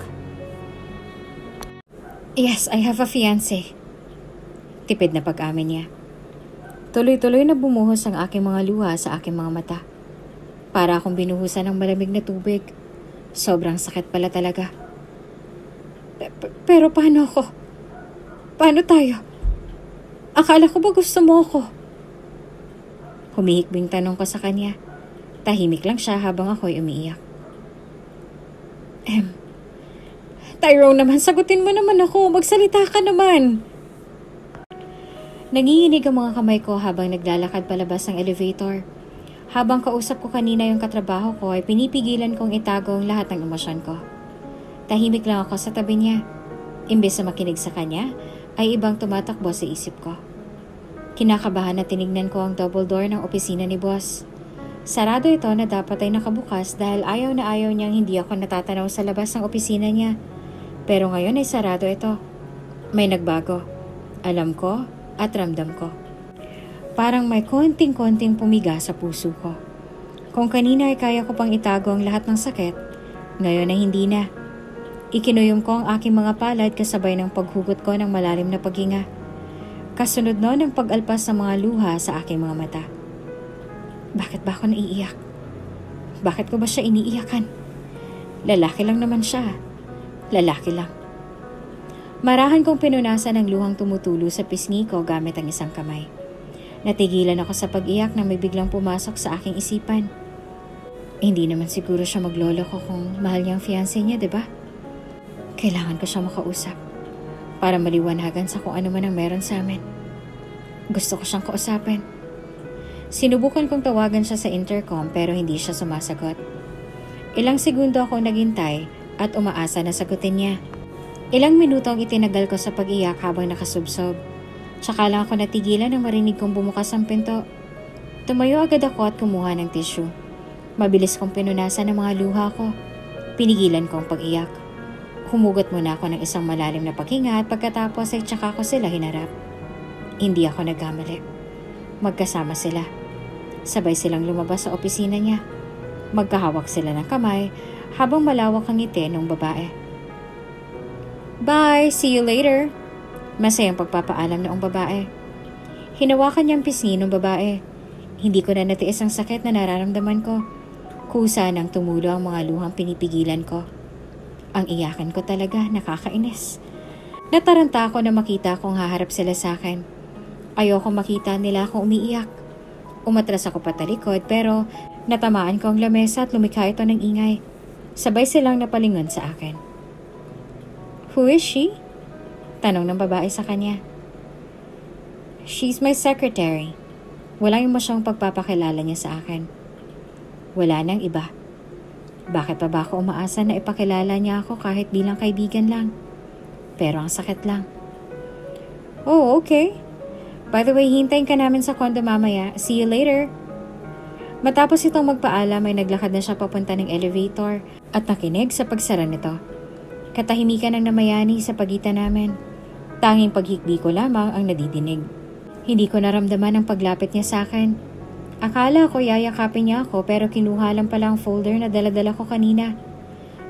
Yes, I have a fiancé. Tipid na pag-amin niya. Tuloy-tuloy na bumuhos ang aking mga luha sa aking mga mata. Para akong binuhusan ng malamig na tubig. Sobrang sakit pala talaga. Pero paano ako? Paano tayo? Akala ko ba gusto mo ako? Humihikbing tanong ko sa kanya. Tahimik lang siya habang ako'y umiiyak. Em, Tyrone naman, sagutin mo naman ako. Magsalita ka naman. Nanginginig ang mga kamay ko habang naglalakad palabas ng elevator. Habang kausap ko kanina yung katrabaho ko ay pinipigilan kong itago ang lahat ng emosyon ko. Tahimik lang ako sa tabi niya. Imbes na makinig sa kanya, ay ibang tumatakbo sa isip ko. Kinakabahan na tinignan ko ang double door ng opisina ni boss. Sarado ito na dapat ay nakabukas dahil ayaw na ayaw niyang hindi ako natatanaw sa labas ng opisina niya. Pero ngayon ay sarado ito. May nagbago. Alam ko at ramdam ko. Parang may konting-konting pumiga sa puso ko. Kung kanina ay kaya ko pang itago ang lahat ng sakit, ngayon ay hindi na. Ikinuyom ko ang aking mga palad kasabay ng paghugot ko ng malalim na paghinga. Kasunod noon ang pag-alpas ng mga luha sa aking mga mata. Bakit ba ako naiiyak? Bakit ko ba siya iniiyakan? Lalaki lang naman siya. Lalaki lang. Marahan kong pinunasan ang luhang tumutulo sa pisngi ko gamit ang isang kamay. Natigilan ako sa pag-iyak na may biglang pumasok sa aking isipan. Hindi naman siguro siya maglolo ko kung mahal niya ang fiancé niya, diba? Kailangan ko siya makausap para maliwanagan sa kung ano man ang meron sa amin. Gusto ko siyang kausapin. Sinubukan kong tawagan siya sa intercom pero hindi siya sumasagot. Ilang segundo ako naghintay at umaasa na sagutin niya. Ilang minuto ang itinagal ko sa pag-iyak habang nakasubsob. Tsaka lang ako natigilan nang marinig kong bumukas ang pinto. Tumayo agad ako at kumuha ng tissue. Mabilis kong pinunasan ang mga luha ko. Pinigilan ko ang pag-iyak. Humugot muna ako ng isang malalim na paghinga at pagkatapos ay tsaka ko sila hinarap. Hindi ako nagkamali. Magkasama sila. Sabay silang lumabas sa opisina niya. Magkahawak sila ng kamay habang malawak ang ngiti ng babae. Bye! See you later! Masayang pagpapaalam noong babae. Hinawakan niyang pisngi ng babae. Hindi ko na natiis ang sakit na nararamdaman ko. Kusa nang tumulo ang mga luhang pinipigilan ko. Ang iyakan ko talaga, nakakainis. Nataranta ako na makita kong haharap sila sa akin. Ayoko makita nila akong umiiyak. Umatras ako patalikod pero natamaan ko ang lamesa at lumikha ito ng ingay. Sabay silang napalingon sa akin. Who is she? Tanong ng babae sa kanya. She's my secretary. Walang emosyong pagpapakilala niya sa akin. Wala nang iba. Bakit pa ba ako umaasa na ipakilala niya ako kahit bilang kaibigan lang? Pero ang sakit lang. Oh, okay. By the way, hintayin ka namin sa condo mamaya. See you later. Matapos itong magpaalam ay naglakad na siya papunta ng elevator at nakinig sa pagsara nito. Katahimikan ang namayani sa pagitan namin. Tanging paghikbi ko lamang ang nadidinig. Hindi ko naramdaman ang paglapit niya sa akin. Akala ko yayakapin niya ako pero kinuha lang pala ang folder na daladala ko kanina.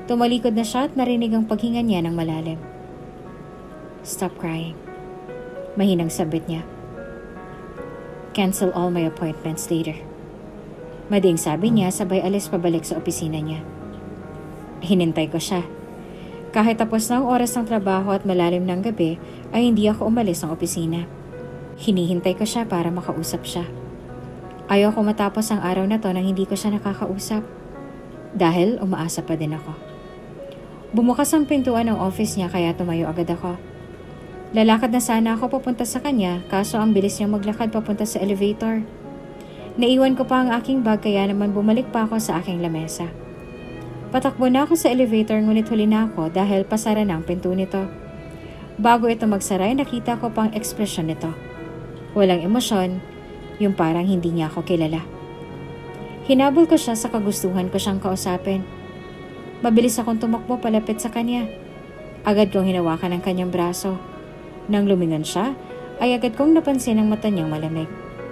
Tumalikod na siya at narinig ang paghinga niya ng malalim. Stop crying. Mahinang sabit niya. Cancel all my appointments later. Mading sabi niya sabay alis pabalik sa opisina niya. Hinintay ko siya. Kahit tapos na ang oras ng trabaho at malalim ng gabi, ay hindi ako umalis ng opisina. Hinihintay ko siya para makausap siya. Ayaw ko matapos ang araw na to nang hindi ko siya nakakausap. Dahil umaasa pa din ako. Bumukas ang pintuan ng office niya kaya tumayo agad ako. Lalakad na sana ako papunta sa kanya kaso ang bilis niyang maglakad papunta sa elevator. Naiwan ko pa ang aking bag kaya naman bumalik pa ako sa aking lamesa. Patakbo na ako sa elevator ngunit huli na ako dahil pasara na ang pinto nito. Bago ito magsara ay nakita ko pang ekspresyon nito. Walang emosyon, yung parang hindi niya ako kilala. Hinabol ko siya sa kagustuhan ko siyang kausapin. Mabilis akong tumakbo palapit sa kanya. Agad kong hinawakan ang kanyang braso. Nang lumingon siya, ay agad kong napansin ang mata niyang malamig.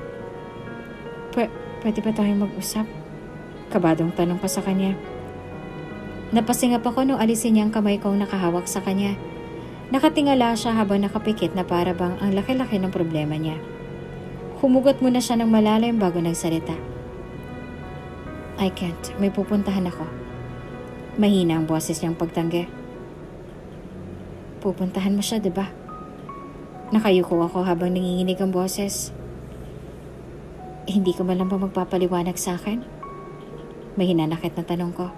P- pwede ba tayong mag-usap? Kabadong tanong ko sa kanya. Napasingap ako nung alisin niya ang kamay kong nakahawak sa kanya. Nakatingala siya habang nakapikit na para bang ang laki-laki ng problema niya. Humugot muna siya ng malalim bago nagsalita. I can't. May pupuntahan ako. Mahina ang boses niyang pagtanggi. Pupuntahan mo siya, diba? Nakayuko ako habang nanginginig ang boses. Hindi ka man lang ba magpapaliwanag sa akin? May hinanakit na tanong ko.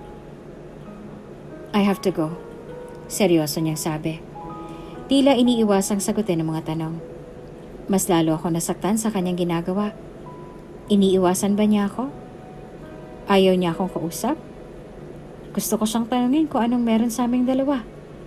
I have to go. Seryoso niyang sabi. Tila iniiwasang sagutin ang mga tanong. Mas lalo ako nasaktan sa kanyang ginagawa. Iniiwasan ba niya ako? Ayaw niya akong kausap? Gusto ko siyang tanungin kung anong meron sa aming dalawa.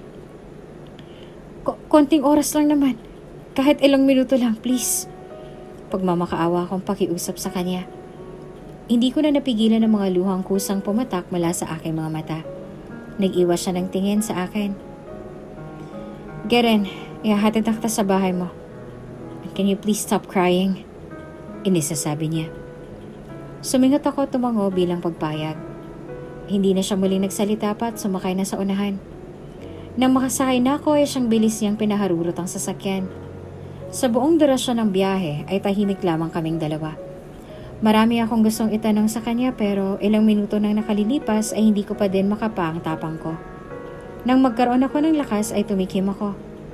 Ko- konting oras lang naman. Kahit ilang minuto lang, please. Pagmamakaawa akong pakiusap sa kanya. Hindi ko na napigilan ang mga luhang kusang pumatak mula sa aking mga mata. Nag-iwas siya ng tingin sa akin. Garen, ihahatid na kita sa bahay mo. Can you please stop crying? Inisasabi niya. Sumingot ako tumango bilang pagpayag. Hindi na siya muling nagsalita pa at sumakay na sa unahan. Nang makasakay na ako ay siyang bilis niyang pinaharurot ang sasakyan. Sa buong durasyon ng biyahe ay tahimik lamang kaming dalawa. Marami akong gustong itanong sa kanya pero ilang minuto nang nakalilipas ay hindi ko pa din makapa ang tapang ko. Nang magkaroon ako ng lakas ay tumikim ako.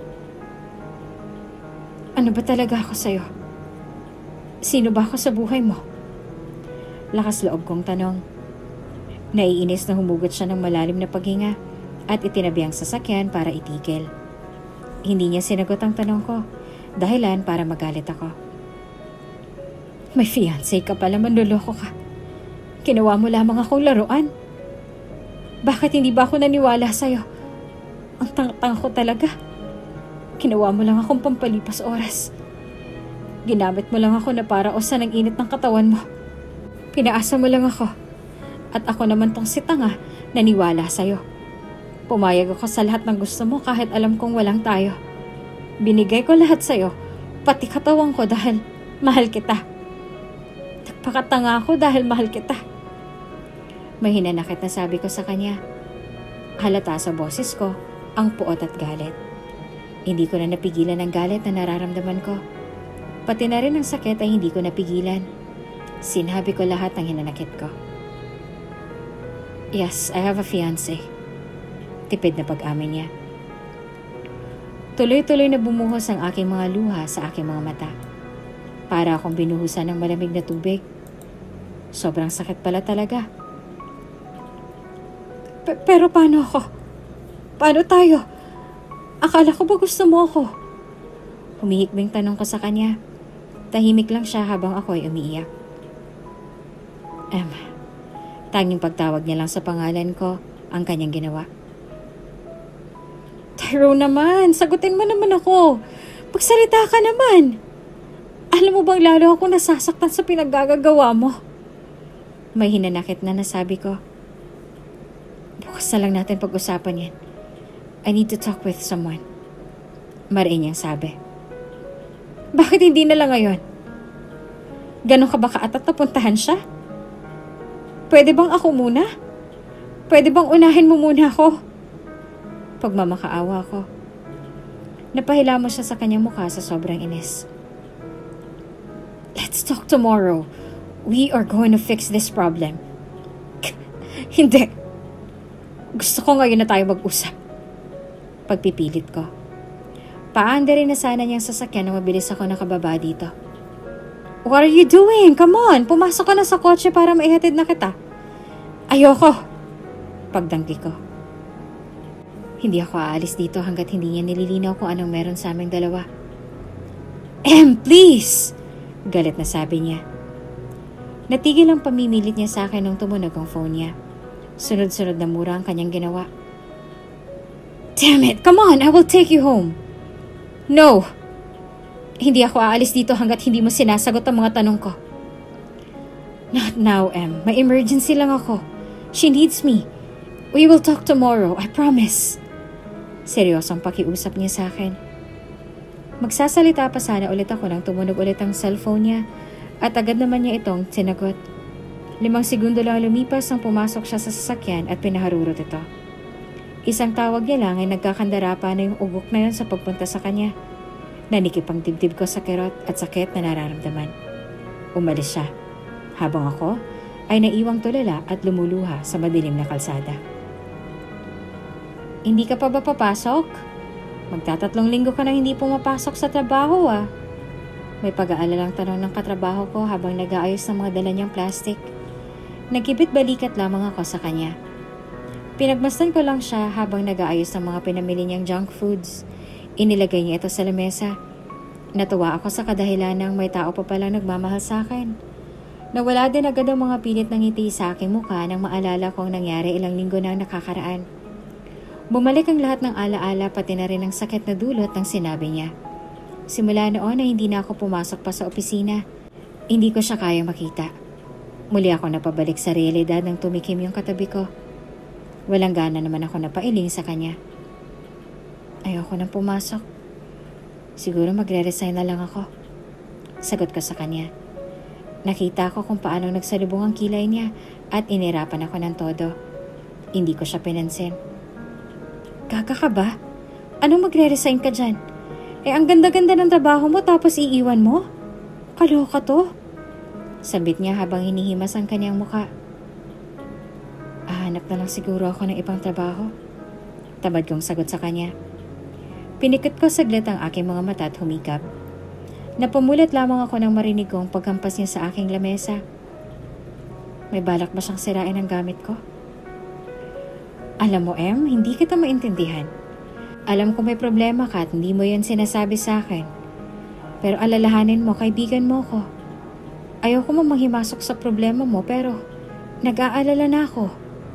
Ano ba talaga ako sa'yo? Sino ba ako sa buhay mo? Lakas loob kong tanong. Naiinis na humugot siya ng malalim na paghinga at itinabi ang sasakyan para itigil. Hindi niya sinagot ang tanong ko, dahilan para magalit ako. May fiancé ka pala, manloloko ka. Ginawa mo lamang akong laruan. Bakit hindi ba ako naniwala sa'yo? Ang tang-tang ko talaga. Ginawa mo lang akong pampalipas oras. Ginamit mo lang ako na para usan ang init ng katawan mo. Pinaasa mo lang ako. At ako naman tong si tanga naniwala sa'yo. Pumayag ako sa lahat ng gusto mo kahit alam kong walang tayo. Binigay ko lahat sa'yo, pati katawan ko dahil mahal kita. Nagpakatanga ako dahil mahal kita. May hinanakit na sabi ko sa kanya. Halata sa boses ko ang puot at galit. Hindi ko na napigilan ang galit na nararamdaman ko. Pati na rin ang sakit ay hindi ko napigilan. Sinabi ko lahat ng hinanakit ko. Yes, I have a fiancé. Tipid na pag-amin niya. Tuloy-tuloy na bumuhos ang aking mga luha sa aking mga mata. Para akong binuhusan ng malamig na tubig. Sobrang sakit pala talaga. P- pero paano ako? Paano tayo? Akala ko ba gusto mo ako? Humihikbing tanong ko sa kanya. Tahimik lang siya habang ako ay umiiyak. Em, tanging pagtawag niya lang sa pangalan ko ang kanyang ginawa. Tyrone naman, sagutin mo naman ako. Pagsalita ka naman. Alam mo bang lalo ako nasasaktan sa pinaggagawa mo? May hinanakit na nasabi ko. Bukas na lang natin pag-usapan yan. I need to talk with someone. Mariin niyang sabi. Bakit hindi na lang ngayon? Ganon ka ba kaatat na puntahan siya? Pwede bang ako muna? Pwede bang unahin mo muna ako? Pagmamakaawa ko. Napahilamos siya sa kanyang mukha sa sobrang inis. Let's talk tomorrow. We are going to fix this problem. Hindi. Gusto ko ngayon na tayo mag-usap. Pagpipilit ko. Paanda rin na sana niyang sasakyan na mabilis ako nakababa dito. What are you doing? Come on, pumasok ka na sa kotse para maihatid na kita. Ayoko. Pagdanggi ko. Hindi ako aalis dito hanggat hindi niya nililinaw kung anong meron sa aming dalawa. Em, please! Galit na sabi niya. Natigil ang pamimilit niya sa akin nung tumunog ang phone niya. Sunod-sunod na mura ang kanyang ginawa. Damn it! Come on! I will take you home! No! Hindi ako aalis dito hanggat hindi mo sinasagot ang mga tanong ko. Not now, Em. May emergency lang ako. She needs me. We will talk tomorrow, I promise. Seryosong pakiusap niya sa akin. Magsasalita pa sana ulit ako nang tumunog ulit ang cellphone niya at agad naman niya itong sinagot. Limang segundo lang lumipas nang pumasok siya sa sasakyan at pinaharurot ito. Isang tawag niya lang ay nagkakandara pa na yung ugok na yun sa pagpunta sa kanya. Nanikip ang dibdib ko sa kirot at sakit na nararamdaman. Umalis siya, habang ako ay naiwang tulala at lumuluha sa madilim na kalsada. Hindi ka pa ba papasok? Magtatatlong linggo ka na hindi pumapasok sa trabaho ah. May pag-aalalang tanong ng katrabaho ko habang nag-aayos ng mga dala niyang plastic. Nagkibit balikat lamang ako sa kanya. Pinagmasdan ko lang siya habang nag-aayos ng mga pinamili niyang junk foods. Inilagay niya ito sa lamesa. Natuwa ako sa kadahilan ng may tao pa palang nagmamahal sa akin. Nawala din agad ang mga pilit ng ngiti sa aking mukha nang maalala kong nangyari ilang linggo na nakakaraan. Bumalik ang lahat ng alaala pati na rin ang sakit na dulot ng sinabi niya. Simula noon ay hindi na ako pumasok pa sa opisina. Hindi ko siya kayang makita. Muli ako napabalik sa realidad nang tumikim yung katabi ko. Walang gana naman ako napailing sa kanya. Ayoko nang pumasok. Siguro magre-resign na lang ako. Sagot ko sa kanya. Nakita ko kung paano nagsalubong ang kilay niya at inirapan ako ng todo. Hindi ko siya pinansin. Gaga ka ba? Anong magre-resign ka dyan? Eh ang ganda-ganda ng trabaho mo tapos iiwan mo? Kaloka to. Sabit niya habang hinihimas ang kanyang mukha. Hahanap na lang siguro ako ng ibang trabaho. Tabad kong sagot sa kanya. Pinikot ko saglit ang aking mga mata at humikap. Napumulat lamang ako nang marinig kong paghampas niya sa aking lamesa. May balak ba siyang sirain ang gamit ko? Alam mo, Em, hindi kita maintindihan. Alam ko may problema ka at hindi mo yan sinasabi sa akin. Pero alalahanin mo, kaibigan mo ko. Ayoko mo manghimasok sa problema mo pero nag-aalala na ako.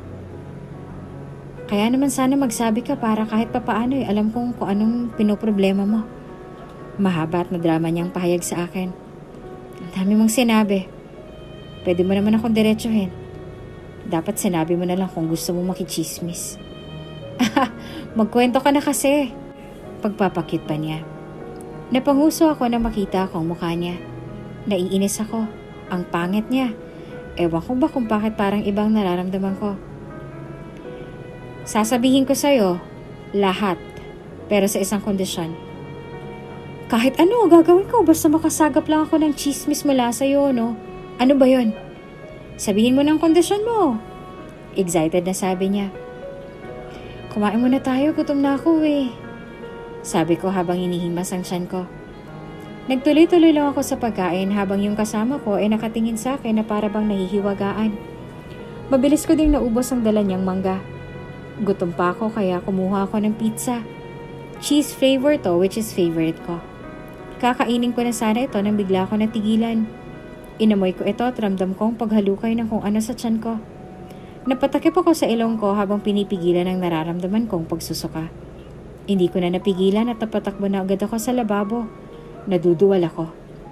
Kaya naman sana magsabi ka para kahit papaano eh, alam kong kung anong pinoproblema mo. Mahaba at madrama niyang pahayag sa akin. Ang dami mong sinabi. Pwede mo naman akong diretsuhin. Dapat sinabi mo na lang kung gusto mo makichismis. Magkwento ka na kasi. Pagpapakit pa niya. Napanguso ako na makita ko ang mukha niya. Naiinis ako. Ang pangit niya. Ewan ko ba kung bakit parang ibang nararamdaman ko. Sasabihin ko sa'yo, lahat. Pero sa isang kondisyon. Kahit ano, gagawin ko. Basta makasagap lang ako ng chismis mula sa'yo, no? Ano ba yon? Sabihin mo ng kondisyon mo. Excited na sabi niya. Kumain muna tayo, gutom na ako eh. Sabi ko habang hinihimas ang tiyan ko. Nagtuloy-tuloy lang ako sa pagkain habang yung kasama ko ay nakatingin sa akin na para bang nahihiwagaan. Mabilis ko ding naubos ang dala niyang mangga. Gutom pa ako kaya kumuha ako ng pizza. Cheese flavor to which is favorite ko. Kakainin ko na sana ito nang bigla ko natigilan. Inamoy ko ito at ramdam kong paghalukay ng kung ano sa tiyan ko. Napatakip ako sa ilong ko habang pinipigilan ang nararamdaman kong pagsusuka. Hindi ko na napigilan at napatakbo na agad ako sa lababo. Naduduwal ako.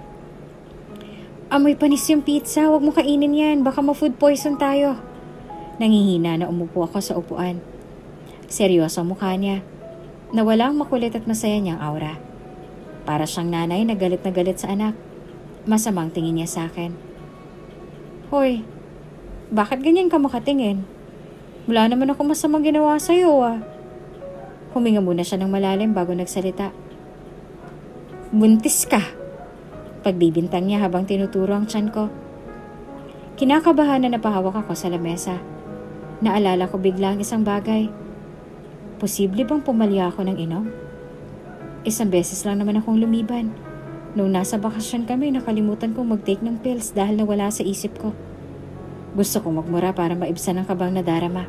Amoy panis yung pizza, huwag mo kainin yan, baka ma-food poison tayo. Nangihina na umupo ako sa upuan. Seryoso ang mukha niya. Nawalang makulit at masaya niyang aura. Para siyang nanay na galit na galit sa anak. Masamang tingin niya sa akin. Hoy, bakit ganyan ka makatingin? Wala naman ako masamang ginawa sa'yo ah. Huminga muna siya ng malalim bago nagsalita. Buntis ka. Pagbibintang niya habang tinuturo ang tiyan ko. Kinakabahan na napahawak ako sa lamesa. Naalala ko bigla ang isang bagay. Posible bang pumalya ako ng inom? Isang beses lang naman akong lumiban. Noong nasa bakasyon kami, nakalimutan kong mag-take ng pills dahil nawala sa isip ko. Gusto kong magmura para maibsan ang kabang nadarama.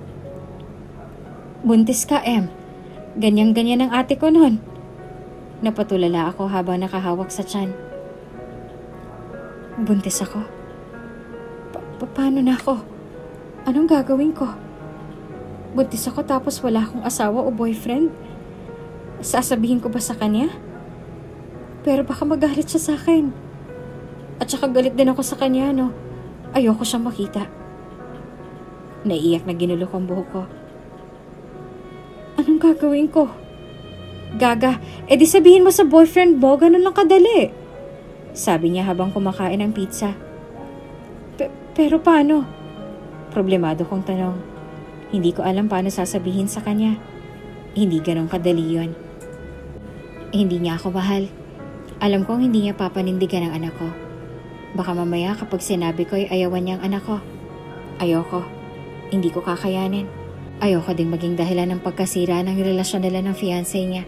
Buntis ka, Em. Ganyang-ganyan ang ate ko nun. Napatulala ako habang nakahawak sa tiyan. Buntis ako? Pa- paano na ako? Anong gagawin ko? Buntis ako tapos wala akong asawa o boyfriend? Sasabihin ko ba sa kanya? Pero baka magalit siya sa akin. At saka galit din ako sa kanya, no? Ayoko siyang makita. Naiiyak na ginulo ko ang buhok ko. Anong gagawin ko? Gaga, edi sabihin mo sa boyfriend mo, ganun lang kadali. Sabi niya habang kumakain ng pizza. P- pero paano? Problemado kong tanong. Hindi ko alam paano sasabihin sa kanya. Hindi ganun kadali yun. Hindi niya ako mahal. Alam kong hindi niya papanindigan ang anak ko. Baka mamaya kapag sinabi ko ay ayawan niya ang anak ko. Ayoko. Hindi ko kakayanin. Ayoko ding maging dahilan ng pagkasira ng relasyon nila ng fiancé niya.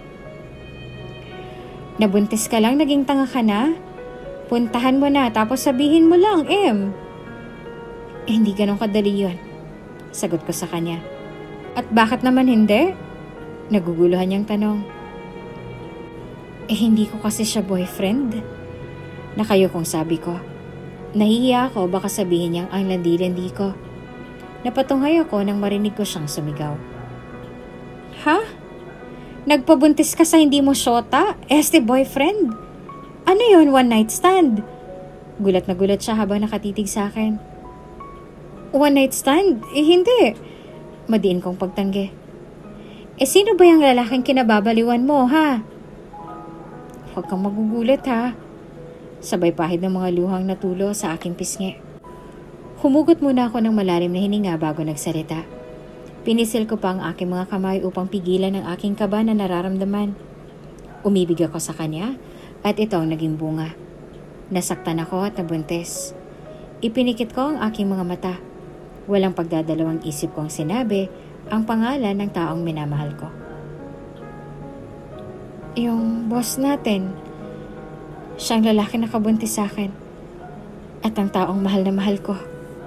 Nabuntis ka lang, naging tanga ka na? Puntahan mo na tapos sabihin mo lang, Em. Eh, hindi ganun kadali yun. Sagot ko sa kanya. At bakit naman hindi? Naguguluhan niyang tanong. Eh, hindi ko kasi siya boyfriend. Nakayo kong sabi ko. Nahihiya ako, baka sabihin niyang ang landi-landi ko. Napatunghay ako nang marinig ko siyang sumigaw. Ha? Nagpabuntis ka sa hindi mo syota? Este boyfriend? Ano yon, one night stand? Gulat na gulat siya habang nakatitig sa akin. One night stand? Eh hindi. Madiin kong pagtanggi. Eh sino ba yung lalaking kinababaliwan mo, ha? Huwag kang magugulat, ha? Sabay pahid ng mga luhang natulo sa aking pisngi. Humugot muna ako ng malalim na hininga bago nagsalita. Pinisil ko pa ang aking mga kamay upang pigilan ang aking kaba na nararamdaman. Umibig ako sa kanya at ito ang naging bunga. Nasaktan ako at nabuntis. Ipinikit ko ang aking mga mata. Walang pagdadalawang isip kong sinabi ang pangalan ng taong minamahal ko. Yung boss natin, siyang lalaki na kabuntis sa akin at ang taong mahal na mahal ko.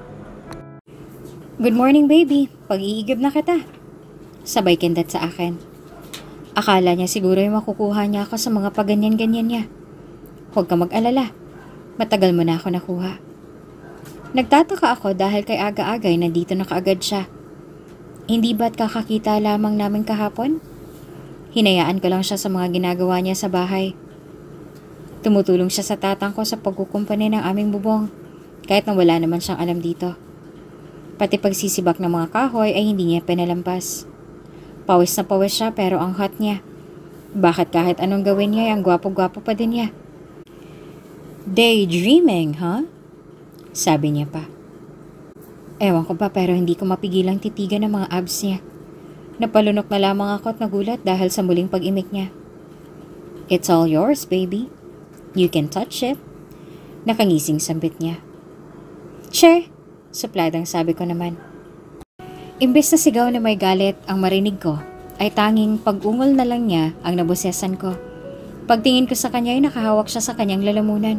Good morning, baby. Pag-iigib na kita. Sabay kindat sa akin. Akala niya siguro yung makukuha niya ako sa mga paganyan-ganyan niya. Huwag ka mag-alala. Matagal mo na ako nakuha. Nagtataka ako dahil kay aga-agay nandito na kaagad siya. Hindi ba't kakakita lamang namin kahapon? Hinayaan ko lang siya sa mga ginagawa niya sa bahay. Tumutulong siya sa tatang ko sa pagkukumpani ng aming bubong, kahit na wala naman siyang alam dito. Pati pagsisibak ng mga kahoy ay hindi niya pinalampas. Pawis na pawis siya pero ang hot niya. Bakit kahit anong gawin niya ay ang gwapo-gwapo pa din niya? Daydreaming, huh? Sabi niya pa. Ewan ko pa pero hindi ko mapigilang titigan ng mga abs niya. Napalunok na lamang ako at nagulat dahil sa muling pag-imik niya. It's all yours, baby. You can touch it. Nakangising sambit niya. Che! Supladang sabi ko naman. Imbes na sigaw na may galit ang marinig ko, ay tanging pag-ungol na lang niya ang nabusesan ko. Pagtingin ko sa kanya ay nakahawak siya sa kanyang lalamunan.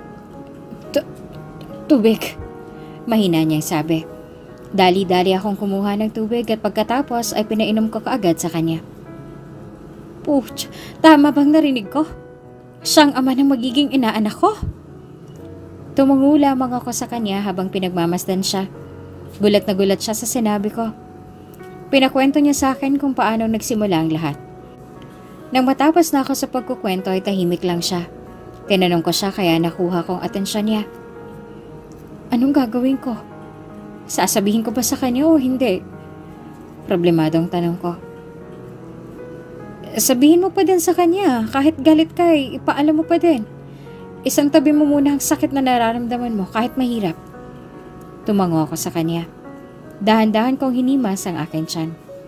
Tubig. Mahina niyang sabi. Dali-dali akong kumuha ng tubig at pagkatapos ay pinainom ko kaagad sa kanya. Puch, tama bang narinig ko? Siyang ama ng magiging inaanak ko? Tumungo lamang ako sa kanya habang pinagmamasdan siya. Gulat na gulat siya sa sinabi ko. Pinakwento niya sa akin kung paano nagsimula ang lahat. Nang matapos na ako sa pagkukwento ay tahimik lang siya. Tinanong ko siya kaya nakuha kong atensyon niya. Anong gagawin ko? Sasabihin ko ba sa kanya o hindi? Problemadong tanong ko. Sabihin mo pa din sa kanya, kahit galit ka ay ipaalam mo pa din. Isang tabi mo muna ang sakit na nararamdaman mo kahit mahirap. Tumango ako sa kanya. Dahan-dahan kong hinimas ang aking tiyan.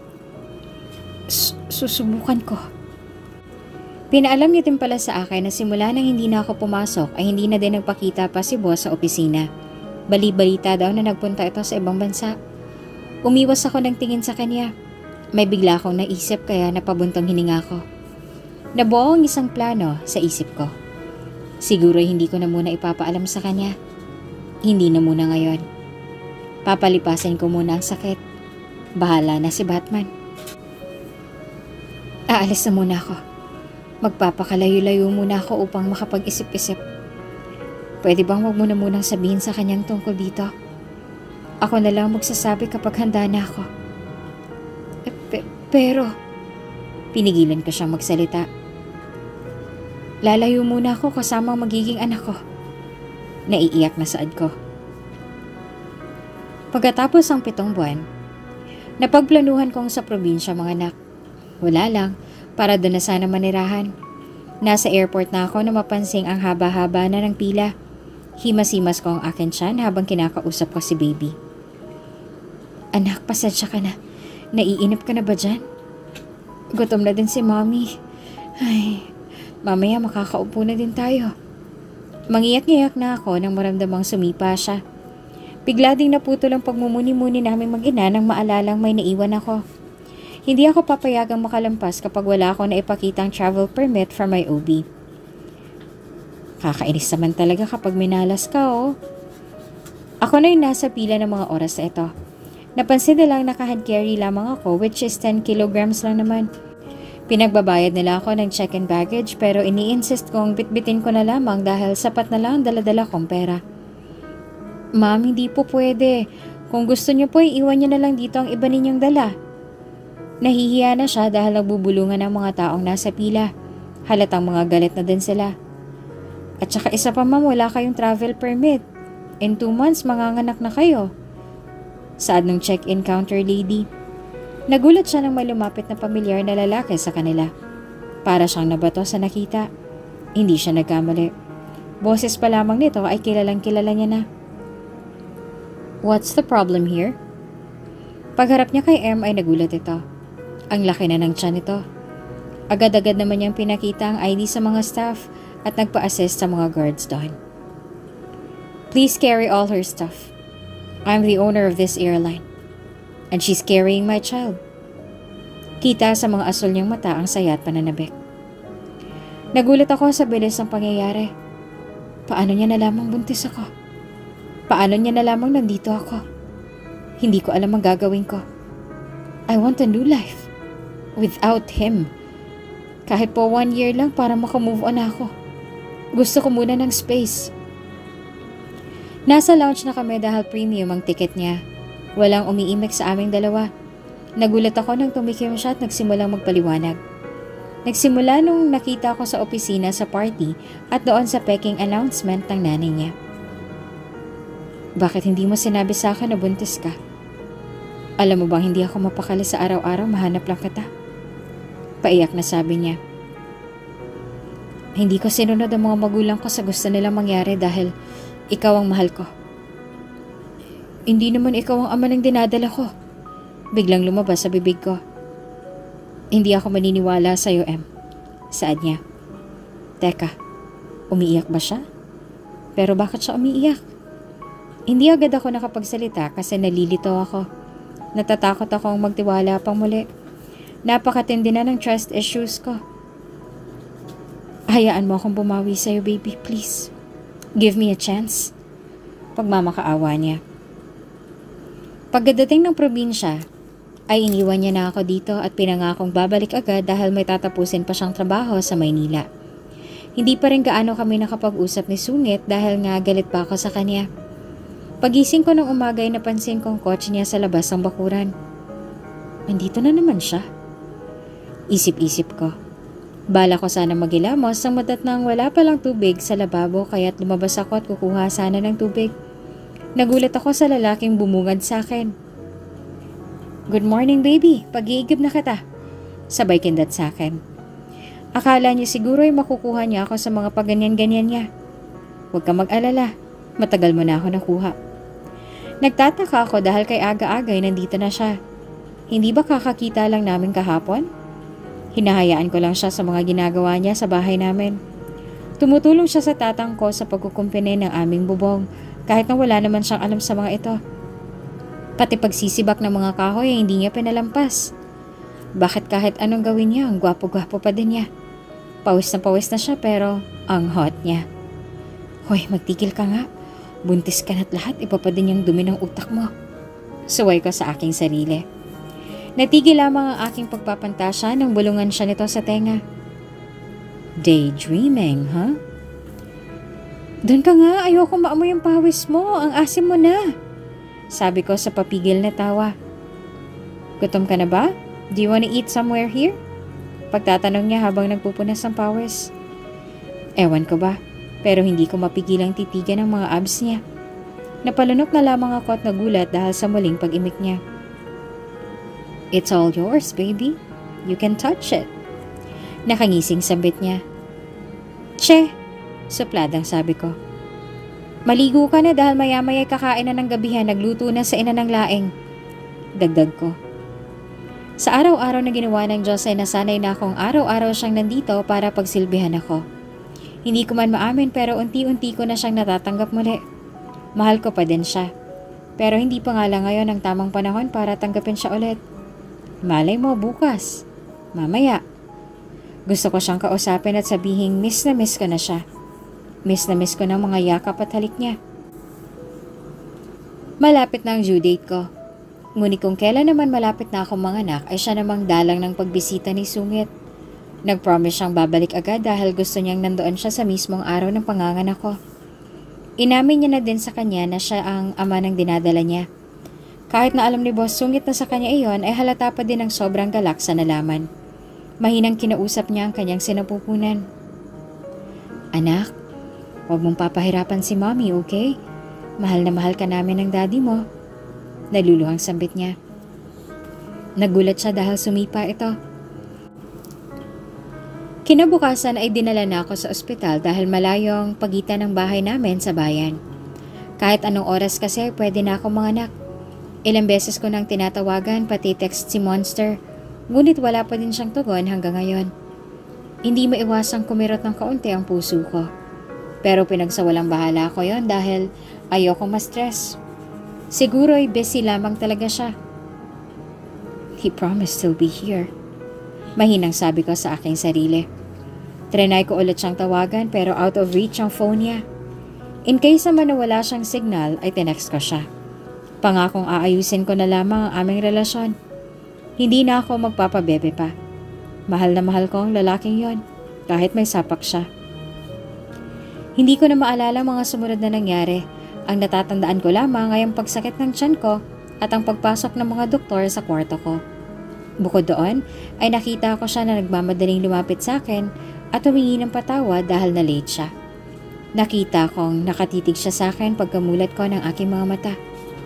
Susubukan ko. Pinaalam niya din pala sa akin na simula nang hindi na ako pumasok ay hindi na din nagpakita pa si boss sa opisina. Bali-balita daw na nagpunta ito sa ibang bansa. Umiwas ako ng tingin sa kanya. May bigla akong naisip kaya napabuntong hininga ko. Nabuo ang isang plano sa isip ko. Siguro hindi ko na muna ipapaalam sa kanya. Hindi na muna ngayon. Papalipasin ko muna ang sakit. Bahala na si Batman. Aalis na muna ako. Magpapakalayo-layo muna ako upang makapag-isip-isip. Pwede bang wag mo na munang sabihin sa kanyang tungkol dito? Ako na lang magsasabi kapag handa na ako. P- pero, pinigilan ko siyang magsalita. Lalayo muna ako kasama ang magiging anak ko. Naiiyak na saad ko. Pagkatapos ang pitong buwan, napagplanuhan kong sa probinsya mga anak. Wala lang, para doon na sana manirahan. Nasa airport na ako na mapansing ang haba-haba na ng pila. Himas-himas ko ang akin tiyan habang kinakausap ko si baby. Anak, pasensya ka na. Naiinip ka na ba dyan? Gutom na din si mommy. Ay, mamaya makakaupo na din tayo. Mangiyak-ngiyak na ako nang maramdamang sumipa siya. Bigla ding naputol ang pagmumuni-muni naming mag-ina nang maalalang may naiwan ako. Hindi ako papayagang makalampas kapag wala ako na ipakitang travel permit from my O B. Kakainis naman talaga kapag minalas ka, oh. Ako na yung nasa pila ng mga oras na ito. Napansin nilang naka-hand carry lamang ako, which is ten kilograms lang naman. Pinagbabayad nila ako ng check-in baggage pero ini-insist kong bitbitin ko na lamang dahil sapat na lang dala-dala kong pera. Ma'am, hindi po pwede. Kung gusto niyo po, iiwan niyo na lang dito ang iba ninyong dala. Nahihiya na siya dahil nagbubulungan ang mga taong nasa pila. Halatang mga galit na din sila. At saka isa pa ma'am, wala kayong travel permit. In two months, manganganak na kayo. Saad ng check-in counter lady. Nagulat siya nang may lumapit na pamilyar na lalaki sa kanila. Para siyang nabato sa nakita. Hindi siya nagkamali. Boses pa lamang nito ay kilalang kilala niya na. What's the problem here? Pagharap niya kay M ay nagulat ito. Ang laki na ng tiyan nito. Agad-agad naman niyang pinakita ang I D sa mga staff at nagpa-assist sa mga guards doon. Please carry all her stuff. I'm the owner of this airline. And she's carrying my child. Kita sa mga asul niyang mata ang saya at pananabik. Nagulat ako sa bilis ng pangyayari. Paano niya nalamang buntis ako? Paano niya nalamang nandito ako? Hindi ko alam ang gagawin ko. I want a new life. Without him. Kahit po one year lang para makamove on ako. Gusto ko muna ng space. Nasa lounge na kami dahil premium ang ticket niya. Walang umiimik sa aming dalawa. Nagulat ako nang tumikim siya at nagsimulang magpaliwanag. Nagsimula nung nakita ko sa opisina sa party at doon sa peking announcement ng nanay niya. Bakit hindi mo sinabi sa akin na buntis ka? Alam mo bang hindi ako mapakali sa araw-araw, mahanap lang kita? Paiyak na sabi niya. Hindi ko sinunod ang mga magulang ko sa gusto nilang mangyari dahil ikaw ang mahal ko. Hindi naman ikaw ang ama ng dinadala ko. Biglang lumabas sa bibig ko. Hindi ako maniniwala sa'yo, M. Saad niya. Teka, umiiyak ba siya? Pero bakit siya umiiyak? Hindi agad ako nakapagsalita kasi nalilito ako. Natatakot akong magtiwala pang muli. Napakatindi na ng trust issues ko. Hayaan mo akong bumawi sa'yo, baby, please. Give me a chance. Pagmamakaawa niya. Pagdating ng probinsya, ay iniwan niya na ako dito at pinangakong babalik agad dahil may tatapusin pa siyang trabaho sa Maynila. Hindi pa rin gaano kami nakapag-usap ni Sungit dahil nga galit pa ako sa kanya. Pagising ko ng umaga ay napansin kong kotse niya sa labas ng bakuran. Nandito na naman siya. Isip-isip ko. Bala ko sana magilamos ang matat nang wala palang tubig sa lababo kaya't lumabas ako at kukuha sana ng tubig. Nagulat ako sa lalaking bumungad sa akin. Good morning, baby. Pag-iigib na kita. Sabay kindat sa akin. Akala niya siguro ay makukuha niya ako sa mga paganyan-ganyan niya. Huwag ka mag-alala. Matagal mo na ako nakuha. Nagtataka ako dahil kay aga-agay nandito na siya. Hindi ba kakakita lang namin kahapon? Hinahayaan ko lang siya sa mga ginagawa niya sa bahay namin. Tumutulong siya sa tatang ko sa pagkukumpine ng aming bubong kahit na wala naman siyang alam sa mga ito. Pati pagsisibak ng mga kahoy ay hindi niya pinalampas. Bakit kahit anong gawin niya, ang gwapo-gwapo pa din niya. Pawis na pawis na siya pero ang hot niya. Hoy, magtigil ka nga. Buntis ka na't lahat, iba pa din yung dumi ng utak mo. Suway ko sa aking sarili. Natigil lamang ang aking pagpapantasya nang bulungan siya nito sa tenga. Daydreaming, huh? Doon ka nga, ayoko maamoy ang pawis mo, ang asim mo na. Sabi ko sa papigil na tawa. Gutom ka na ba? Do you wanna eat somewhere here? Pagtatanong niya habang nagpupunas ng pawis. Ewan ko ba, pero hindi ko mapigilang titigan ang mga abs niya. Napalunok na lamang ako at nagulat dahil sa muling pag-imik niya. It's all yours, baby. You can touch it. Nakangising sambit niya. Che! Supladang sabi ko. Maligo ka na dahil maya-maya kakain na ng gabihan, nagluto na sa ina ng laing. Dagdag ko. Sa araw-araw na ginawa ng Diyos ay nasanay na akong araw-araw siyang nandito para pagsilbihan ako. Hindi ko man maamin pero unti-unti ko na siyang natatanggap muli. Mahal ko pa din siya. Pero hindi pa nga lang ngayon ang tamang panahon para tanggapin siya ulit. Malay mo bukas. Mamaya. Gusto ko siyang kausapin at sabihin miss na miss ko na siya. Miss na miss ko ng mga yakap at halik niya. Malapit na ang due date ko. Ngunit kung kailan naman malapit na akong manganak ay siya namang dalang ng pagbisita ni Sungit. Nag-promise siyang babalik agad dahil gusto niyang nandoon siya sa mismong araw ng panganganak ko. Inamin niya na din sa kanya na siya ang ama ng dinadala niya. Kahit na alam ni Boss Sungit na sa kanya iyon ay halata pa din ang sobrang galak sa nalaman. Mahinang kinausap niya ang kanyang sinapupunan. Anak, huwag mong papahirapan si Mommy, okay? Mahal na mahal ka namin ng daddy mo. Naluluhang sambit niya. Nagulat siya dahil sumipa ito. Kinabukasan ay dinala na ako sa ospital dahil malayo ang pagitan ng bahay namin sa bayan. Kahit anong oras kasi pwede na ako manganak. Ilang beses ko nang tinatawagan pati text si Monster, ngunit wala pa din siyang tugon hanggang ngayon. Hindi maiwasang kumirot ng kaunti ang puso ko. Pero pinagsawalang bahala ko yon dahil ayoko ma-stress. Siguro ay busy lamang talaga siya. He promised he'll be here. Mahinang sabi ko sa aking sarili. Trinay ko ulit siyang tawagan pero out of reach ang phone niya. In case naman na wala siyang signal ay tinext ko siya. Pangakong aayusin ko na lamang ang aming relasyon. Hindi na ako magpapabebe pa. Mahal na mahal ko ang lalaking yon kahit may sapak siya. Hindi ko na maalala mga sumunod na nangyari. Ang natatandaan ko lamang ay ang pagsakit ng tiyan ko at ang pagpasok ng mga doktor sa kwarto ko. Bukod doon, ay nakita ko siya na nagmamadaling lumapit sa akin at humingi ng patawad dahil na late siya. Nakita kong nakatitig siya sa akin pagkamulat ko ng aking mga mata.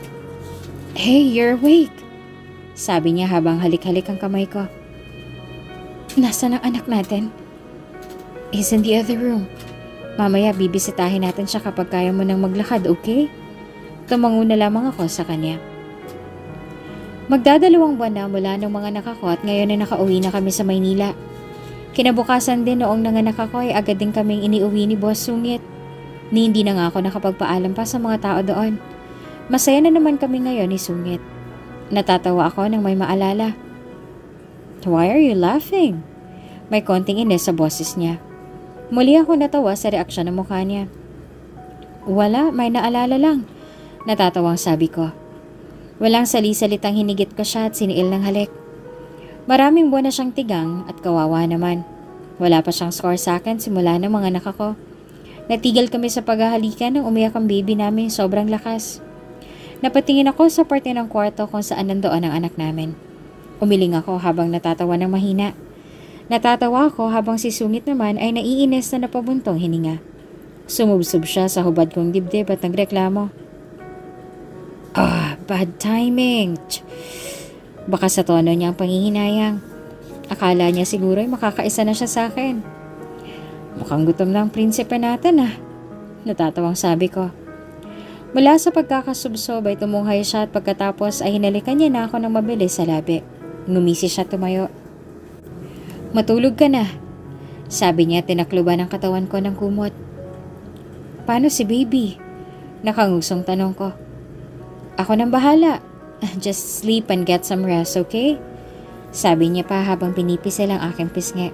Hey, you're awake! Sabi niya habang halik-halik ang kamay ko. Nasaan ang anak natin? He's in the other room. Mamaya bibisitahin natin siya kapag kaya mo nang maglakad, okay? Tumango na lamang ako sa kanya. Magdadalawang buwan na mula nung mga nakako at ngayon ay nakauwi na kami sa Maynila. Kinabukasan din noong nanganak ako ay agad din kaming iniuwi ni Boss Sungit. Ni hindi na nga ako nakapagpaalam pa sa mga tao doon. Masaya na naman kami ngayon ni Sungit. Natatawa ako nang may maalala. Why are you laughing? May konting inis sa boses niya. Muli ako natawa sa reaksyon ng mukha niya. Wala, may naalala lang. Natatawang sabi ko. Walang sali-salitang hinigit ko siya at siniil ng halik. Maraming buwan na siyang tigang at kawawa naman. Wala pa siyang score sa akin simula ng mga anak ako. Natigil kami sa paghahalikan nang umiyak ang baby namin sobrang lakas. Napatingin ako sa parte ng kwarto kung saan nandoon ang anak namin. Umiling ako habang natatawa ng mahina. Natatawa ako habang si Sungit naman ay naiinis na napabuntong hininga. Sumubsob siya sa hubad kong dibdib at nagreklamo. Ah, bad timing. Baka sa tono niya ang pangihinayang. Akala niya siguro ay makakaisa na siya sa akin. Mukhang gutom lang prinsipe natin ah. Natatawang sabi ko. Mula sa pagkakasubsob ay tumunghay siya at pagkatapos ay hinalikan niya na ako ng mabilis sa labi. Ngumisi siya tumayo. Matulog ka na, sabi niya tinakluban ang katawan ko ng kumot. Paano si baby? Nakangusong tanong ko. Ako nang bahala. Just sleep and get some rest, okay? Sabi niya pa habang pinipisil ang aking pisngi.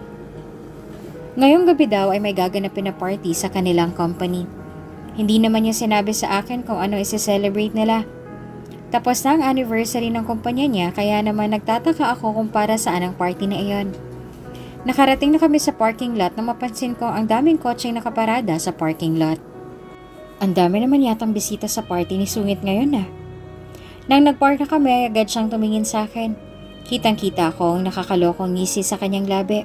Ngayong gabi daw ay may gaganapin na party sa kanilang company. Hindi naman niya sinabi sa akin kung ano isi-celebrate nila. Tapos na ang anniversary ng kumpanya niya kaya naman nagtataka ako kung para saan ang party na iyon. Nakarating na kami sa parking lot nang mapansin ko ang daming kotseng nakaparada sa parking lot. Ang dami naman yatang bisita sa party ni Sungit ngayon na. Nang nagpark na kami, agad siyang tumingin sa akin. Kitang-kita ko ang nakakalokong ngisi sa kanyang labi.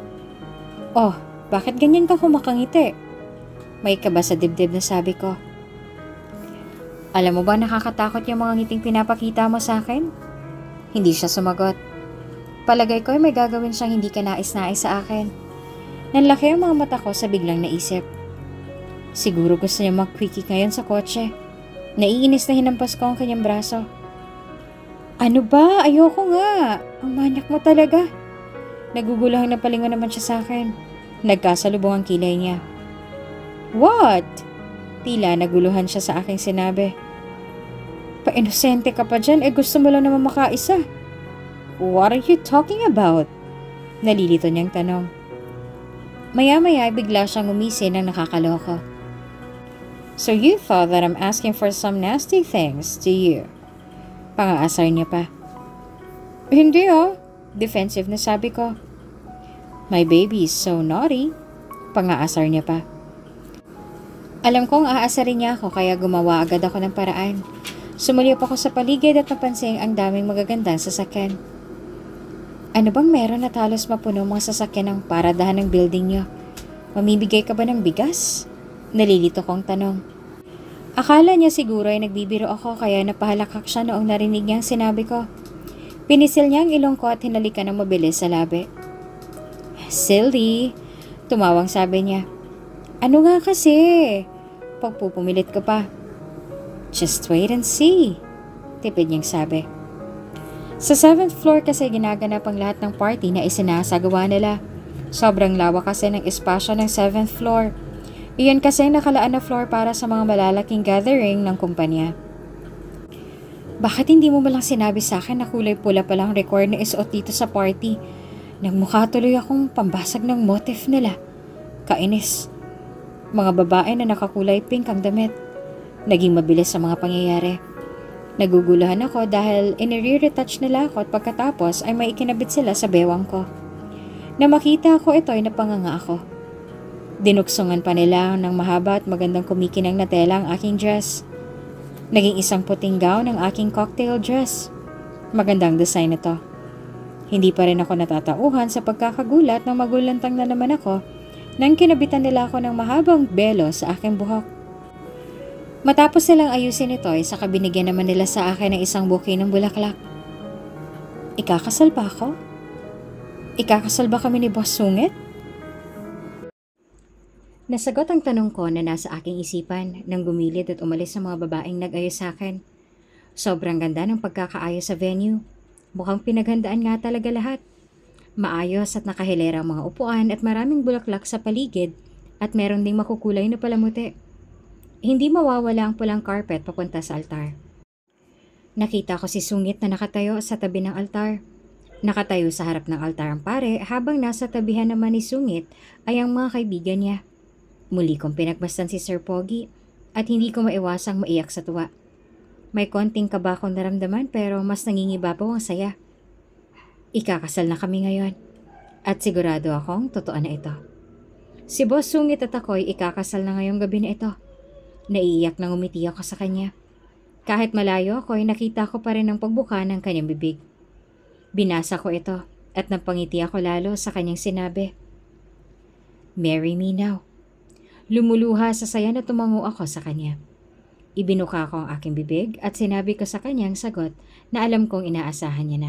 Oh, bakit ganyan ka kumakangiti? May kaba sa dibdib na sabi ko. Alam mo ba nakakatakot yung mga ngiting pinapakita mo sa akin? Hindi siya sumagot. Palagay ko ay may gagawin siyang hindi ka nais-nais sa akin. Nanlaki ang mga mata ko sa biglang naisip. Siguro gusto niya mag-quickie ngayon sa kotse. Naiinis na hinampas ko ang kanyang braso. Ano ba? Ayoko nga. Ang manyak mo talaga. Nagugulahang napalingon naman siya sa akin. Nagkasalubong ang kilay niya. What? Tila naguluhan siya sa aking sinabi. Pa-inosente ka pa dyan, eh gusto mo lang naman makaisa. What are you talking about? Nalilito niyang tanong. Maya-maya ay bigla siyang umisi ng nakakaloko. So you thought that I'm asking for some nasty things, do you? Pangaasar niya pa. Hindi oh, defensive na sabi ko. My baby is so naughty. Pangaasar niya pa. Alam kong aasarin niya ako kaya gumawa agad ako ng paraan. Sumulyap ako sa paligid at napansin ang daming magagandang sasakyan. Ano bang meron at halos mapuno mga sasakyan ng paradahan ng building niyo? Mamibigay ka ba ng bigas? Nalilito kong tanong. Akala niya siguro ay nagbibiro ako kaya napahalakak siya noong narinig niyang sinabi ko. Pinisil niya ang ilong ko at hinalikan ng mabilis sa labi. Silly, tumawang sabi niya. Ano nga kasi? Pagpupumilit ko pa. Just wait and see, tipid niyang sabi. Sa seventh floor kasi ginaganap ang lahat ng party na isinasagawa nila. Sobrang lawak kasi ng espasyo ng seventh floor. Iyon kasi nakalaan na floor para sa mga malalaking gathering ng kumpanya. Bakit hindi mo malang sinabi sa akin na kulay pula palang record na isuot dito sa party? Nagmukha tuloy akong pambasag ng motif nila. Kainis. Mga babae na nakakulay pink ang damit. Naging mabilis sa mga pangyayari. Naguguluhan ako dahil inire-retouch nila ako at pagkatapos ay may ikinabit sila sa bewang ko. Na makita ko ito ay napanganga ako. Dinuksungan pa nila ng mahaba at magandang kumikinang na tela ang aking dress. Naging isang puting gown ang aking cocktail dress. Magandang design ito. Hindi pa rin ako natatauhan sa pagkakagulat nang magulantang na naman ako nang kinabitan nila ako ng mahabang belo sa aking buhok. Matapos nilang ayusin ito ay saka binigyan naman nila sa akin ng isang bouquet ng bulaklak. Ikakasal ba ako? Ikakasal ba kami ni Boss Sungit? Nasagot ang tanong ko na nasa aking isipan nang gumilid at umalis sa mga babaeng nag-ayos sa akin. Sobrang ganda ng pagkakaayos sa venue. Mukhang pinaghandaan nga talaga lahat. Maayos at nakahilera ang mga upuan at maraming bulaklak sa paligid at meron ding makukulay na palamuti. Hindi mawawala ang pulang carpet papunta sa altar. Nakita ko si Sungit na nakatayo sa tabi ng altar. Nakatayo sa harap ng altar ang pare habang nasa tabihan naman ni Sungit ay ang mga kaibigan niya. Muli kong pinagmasdan si Sir Pogi at hindi ko maiwasang maiyak sa tuwa. May konting kaba akong naramdaman pero mas nangingibabaw ang saya. Ikakasal na kami ngayon at sigurado akong totoo na ito. Si Boss Sungit at ako'y ikakasal na ngayong gabi na ito. Naiiyak nang umiti ako sa kanya. Kahit malayo ako'y nakita ko pa rin ang pagbuka ng kanyang bibig. Binasa ko ito at napangiti ako lalo sa kanyang sinabi. Marry me now. Lumuluha sa saya na tumango ako sa kanya. Ibinuka ko ang aking bibig at sinabi ko sa kanyang sagot na alam kong inaasahan niya na.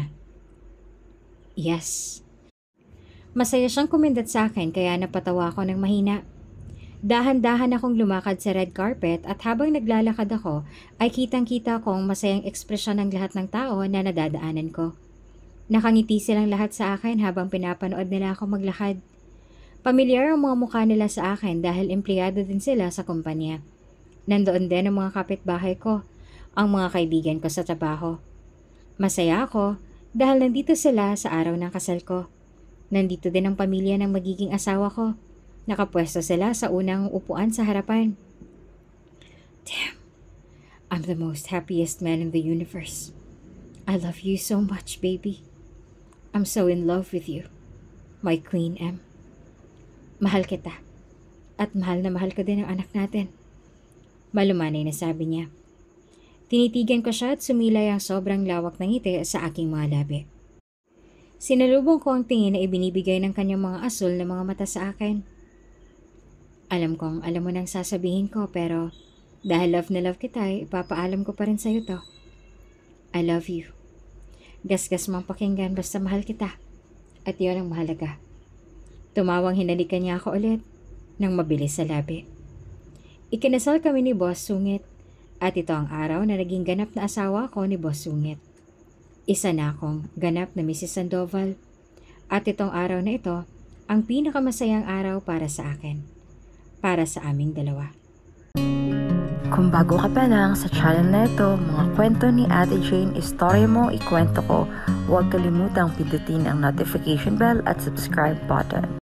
Yes. Masaya siyang kumindat sa akin kaya napatawa ko ng mahina. Dahan-dahan akong lumakad sa red carpet at habang naglalakad ako ay kitang-kita kong masayang ekspresyon ng lahat ng tao na nadadaanan ko. Nakangiti silang lahat sa akin habang pinapanood nila ako maglakad. Pamilyar ang mga mukha nila sa akin dahil empleyado din sila sa kumpanya. Nandoon din ang mga kapitbahay ko, ang mga kaibigan ko sa trabaho. Masaya ako dahil nandito sila sa araw ng kasal ko. Nandito din ang pamilya ng magiging asawa ko. Nakapwesto sila sa unang upuan sa harapan. Damn, I'm the most happiest man in the universe. I love you so much, baby. I'm so in love with you, my Queen M. Mahal kita. At mahal na mahal ko din ang anak natin. Malumanay na sabi niya. Tinitigan ko siya at sumilay ang sobrang lawak ng ngiti sa aking mga labi. Sinalubong ko ang tingin na ibinibigay ng kanyang mga asul na mga mata sa akin. Alam kong alam mo nang sasabihin ko pero dahil love na love kita, ipapaalam ko pa rin sa'yo to. I love you. Gasgas mong pakinggan basta mahal kita. At yun ang mahalaga. Tumawang hinalikan niya ako ulit nang mabilis sa labi. Ikinasal kami ni Boss Sungit at ito ang araw na naging ganap na asawa ko ni Boss Sungit. Isa na akong ganap na Missus Sandoval at itong araw na ito ang pinakamasayang araw para sa akin. Para sa aming dalawa. Kung bago ka pa lang sa channel na ito, mga kwento ni Ate Jane, istorya mo, ikwento ko, huwag kalimutang pindutin ang notification bell at subscribe button.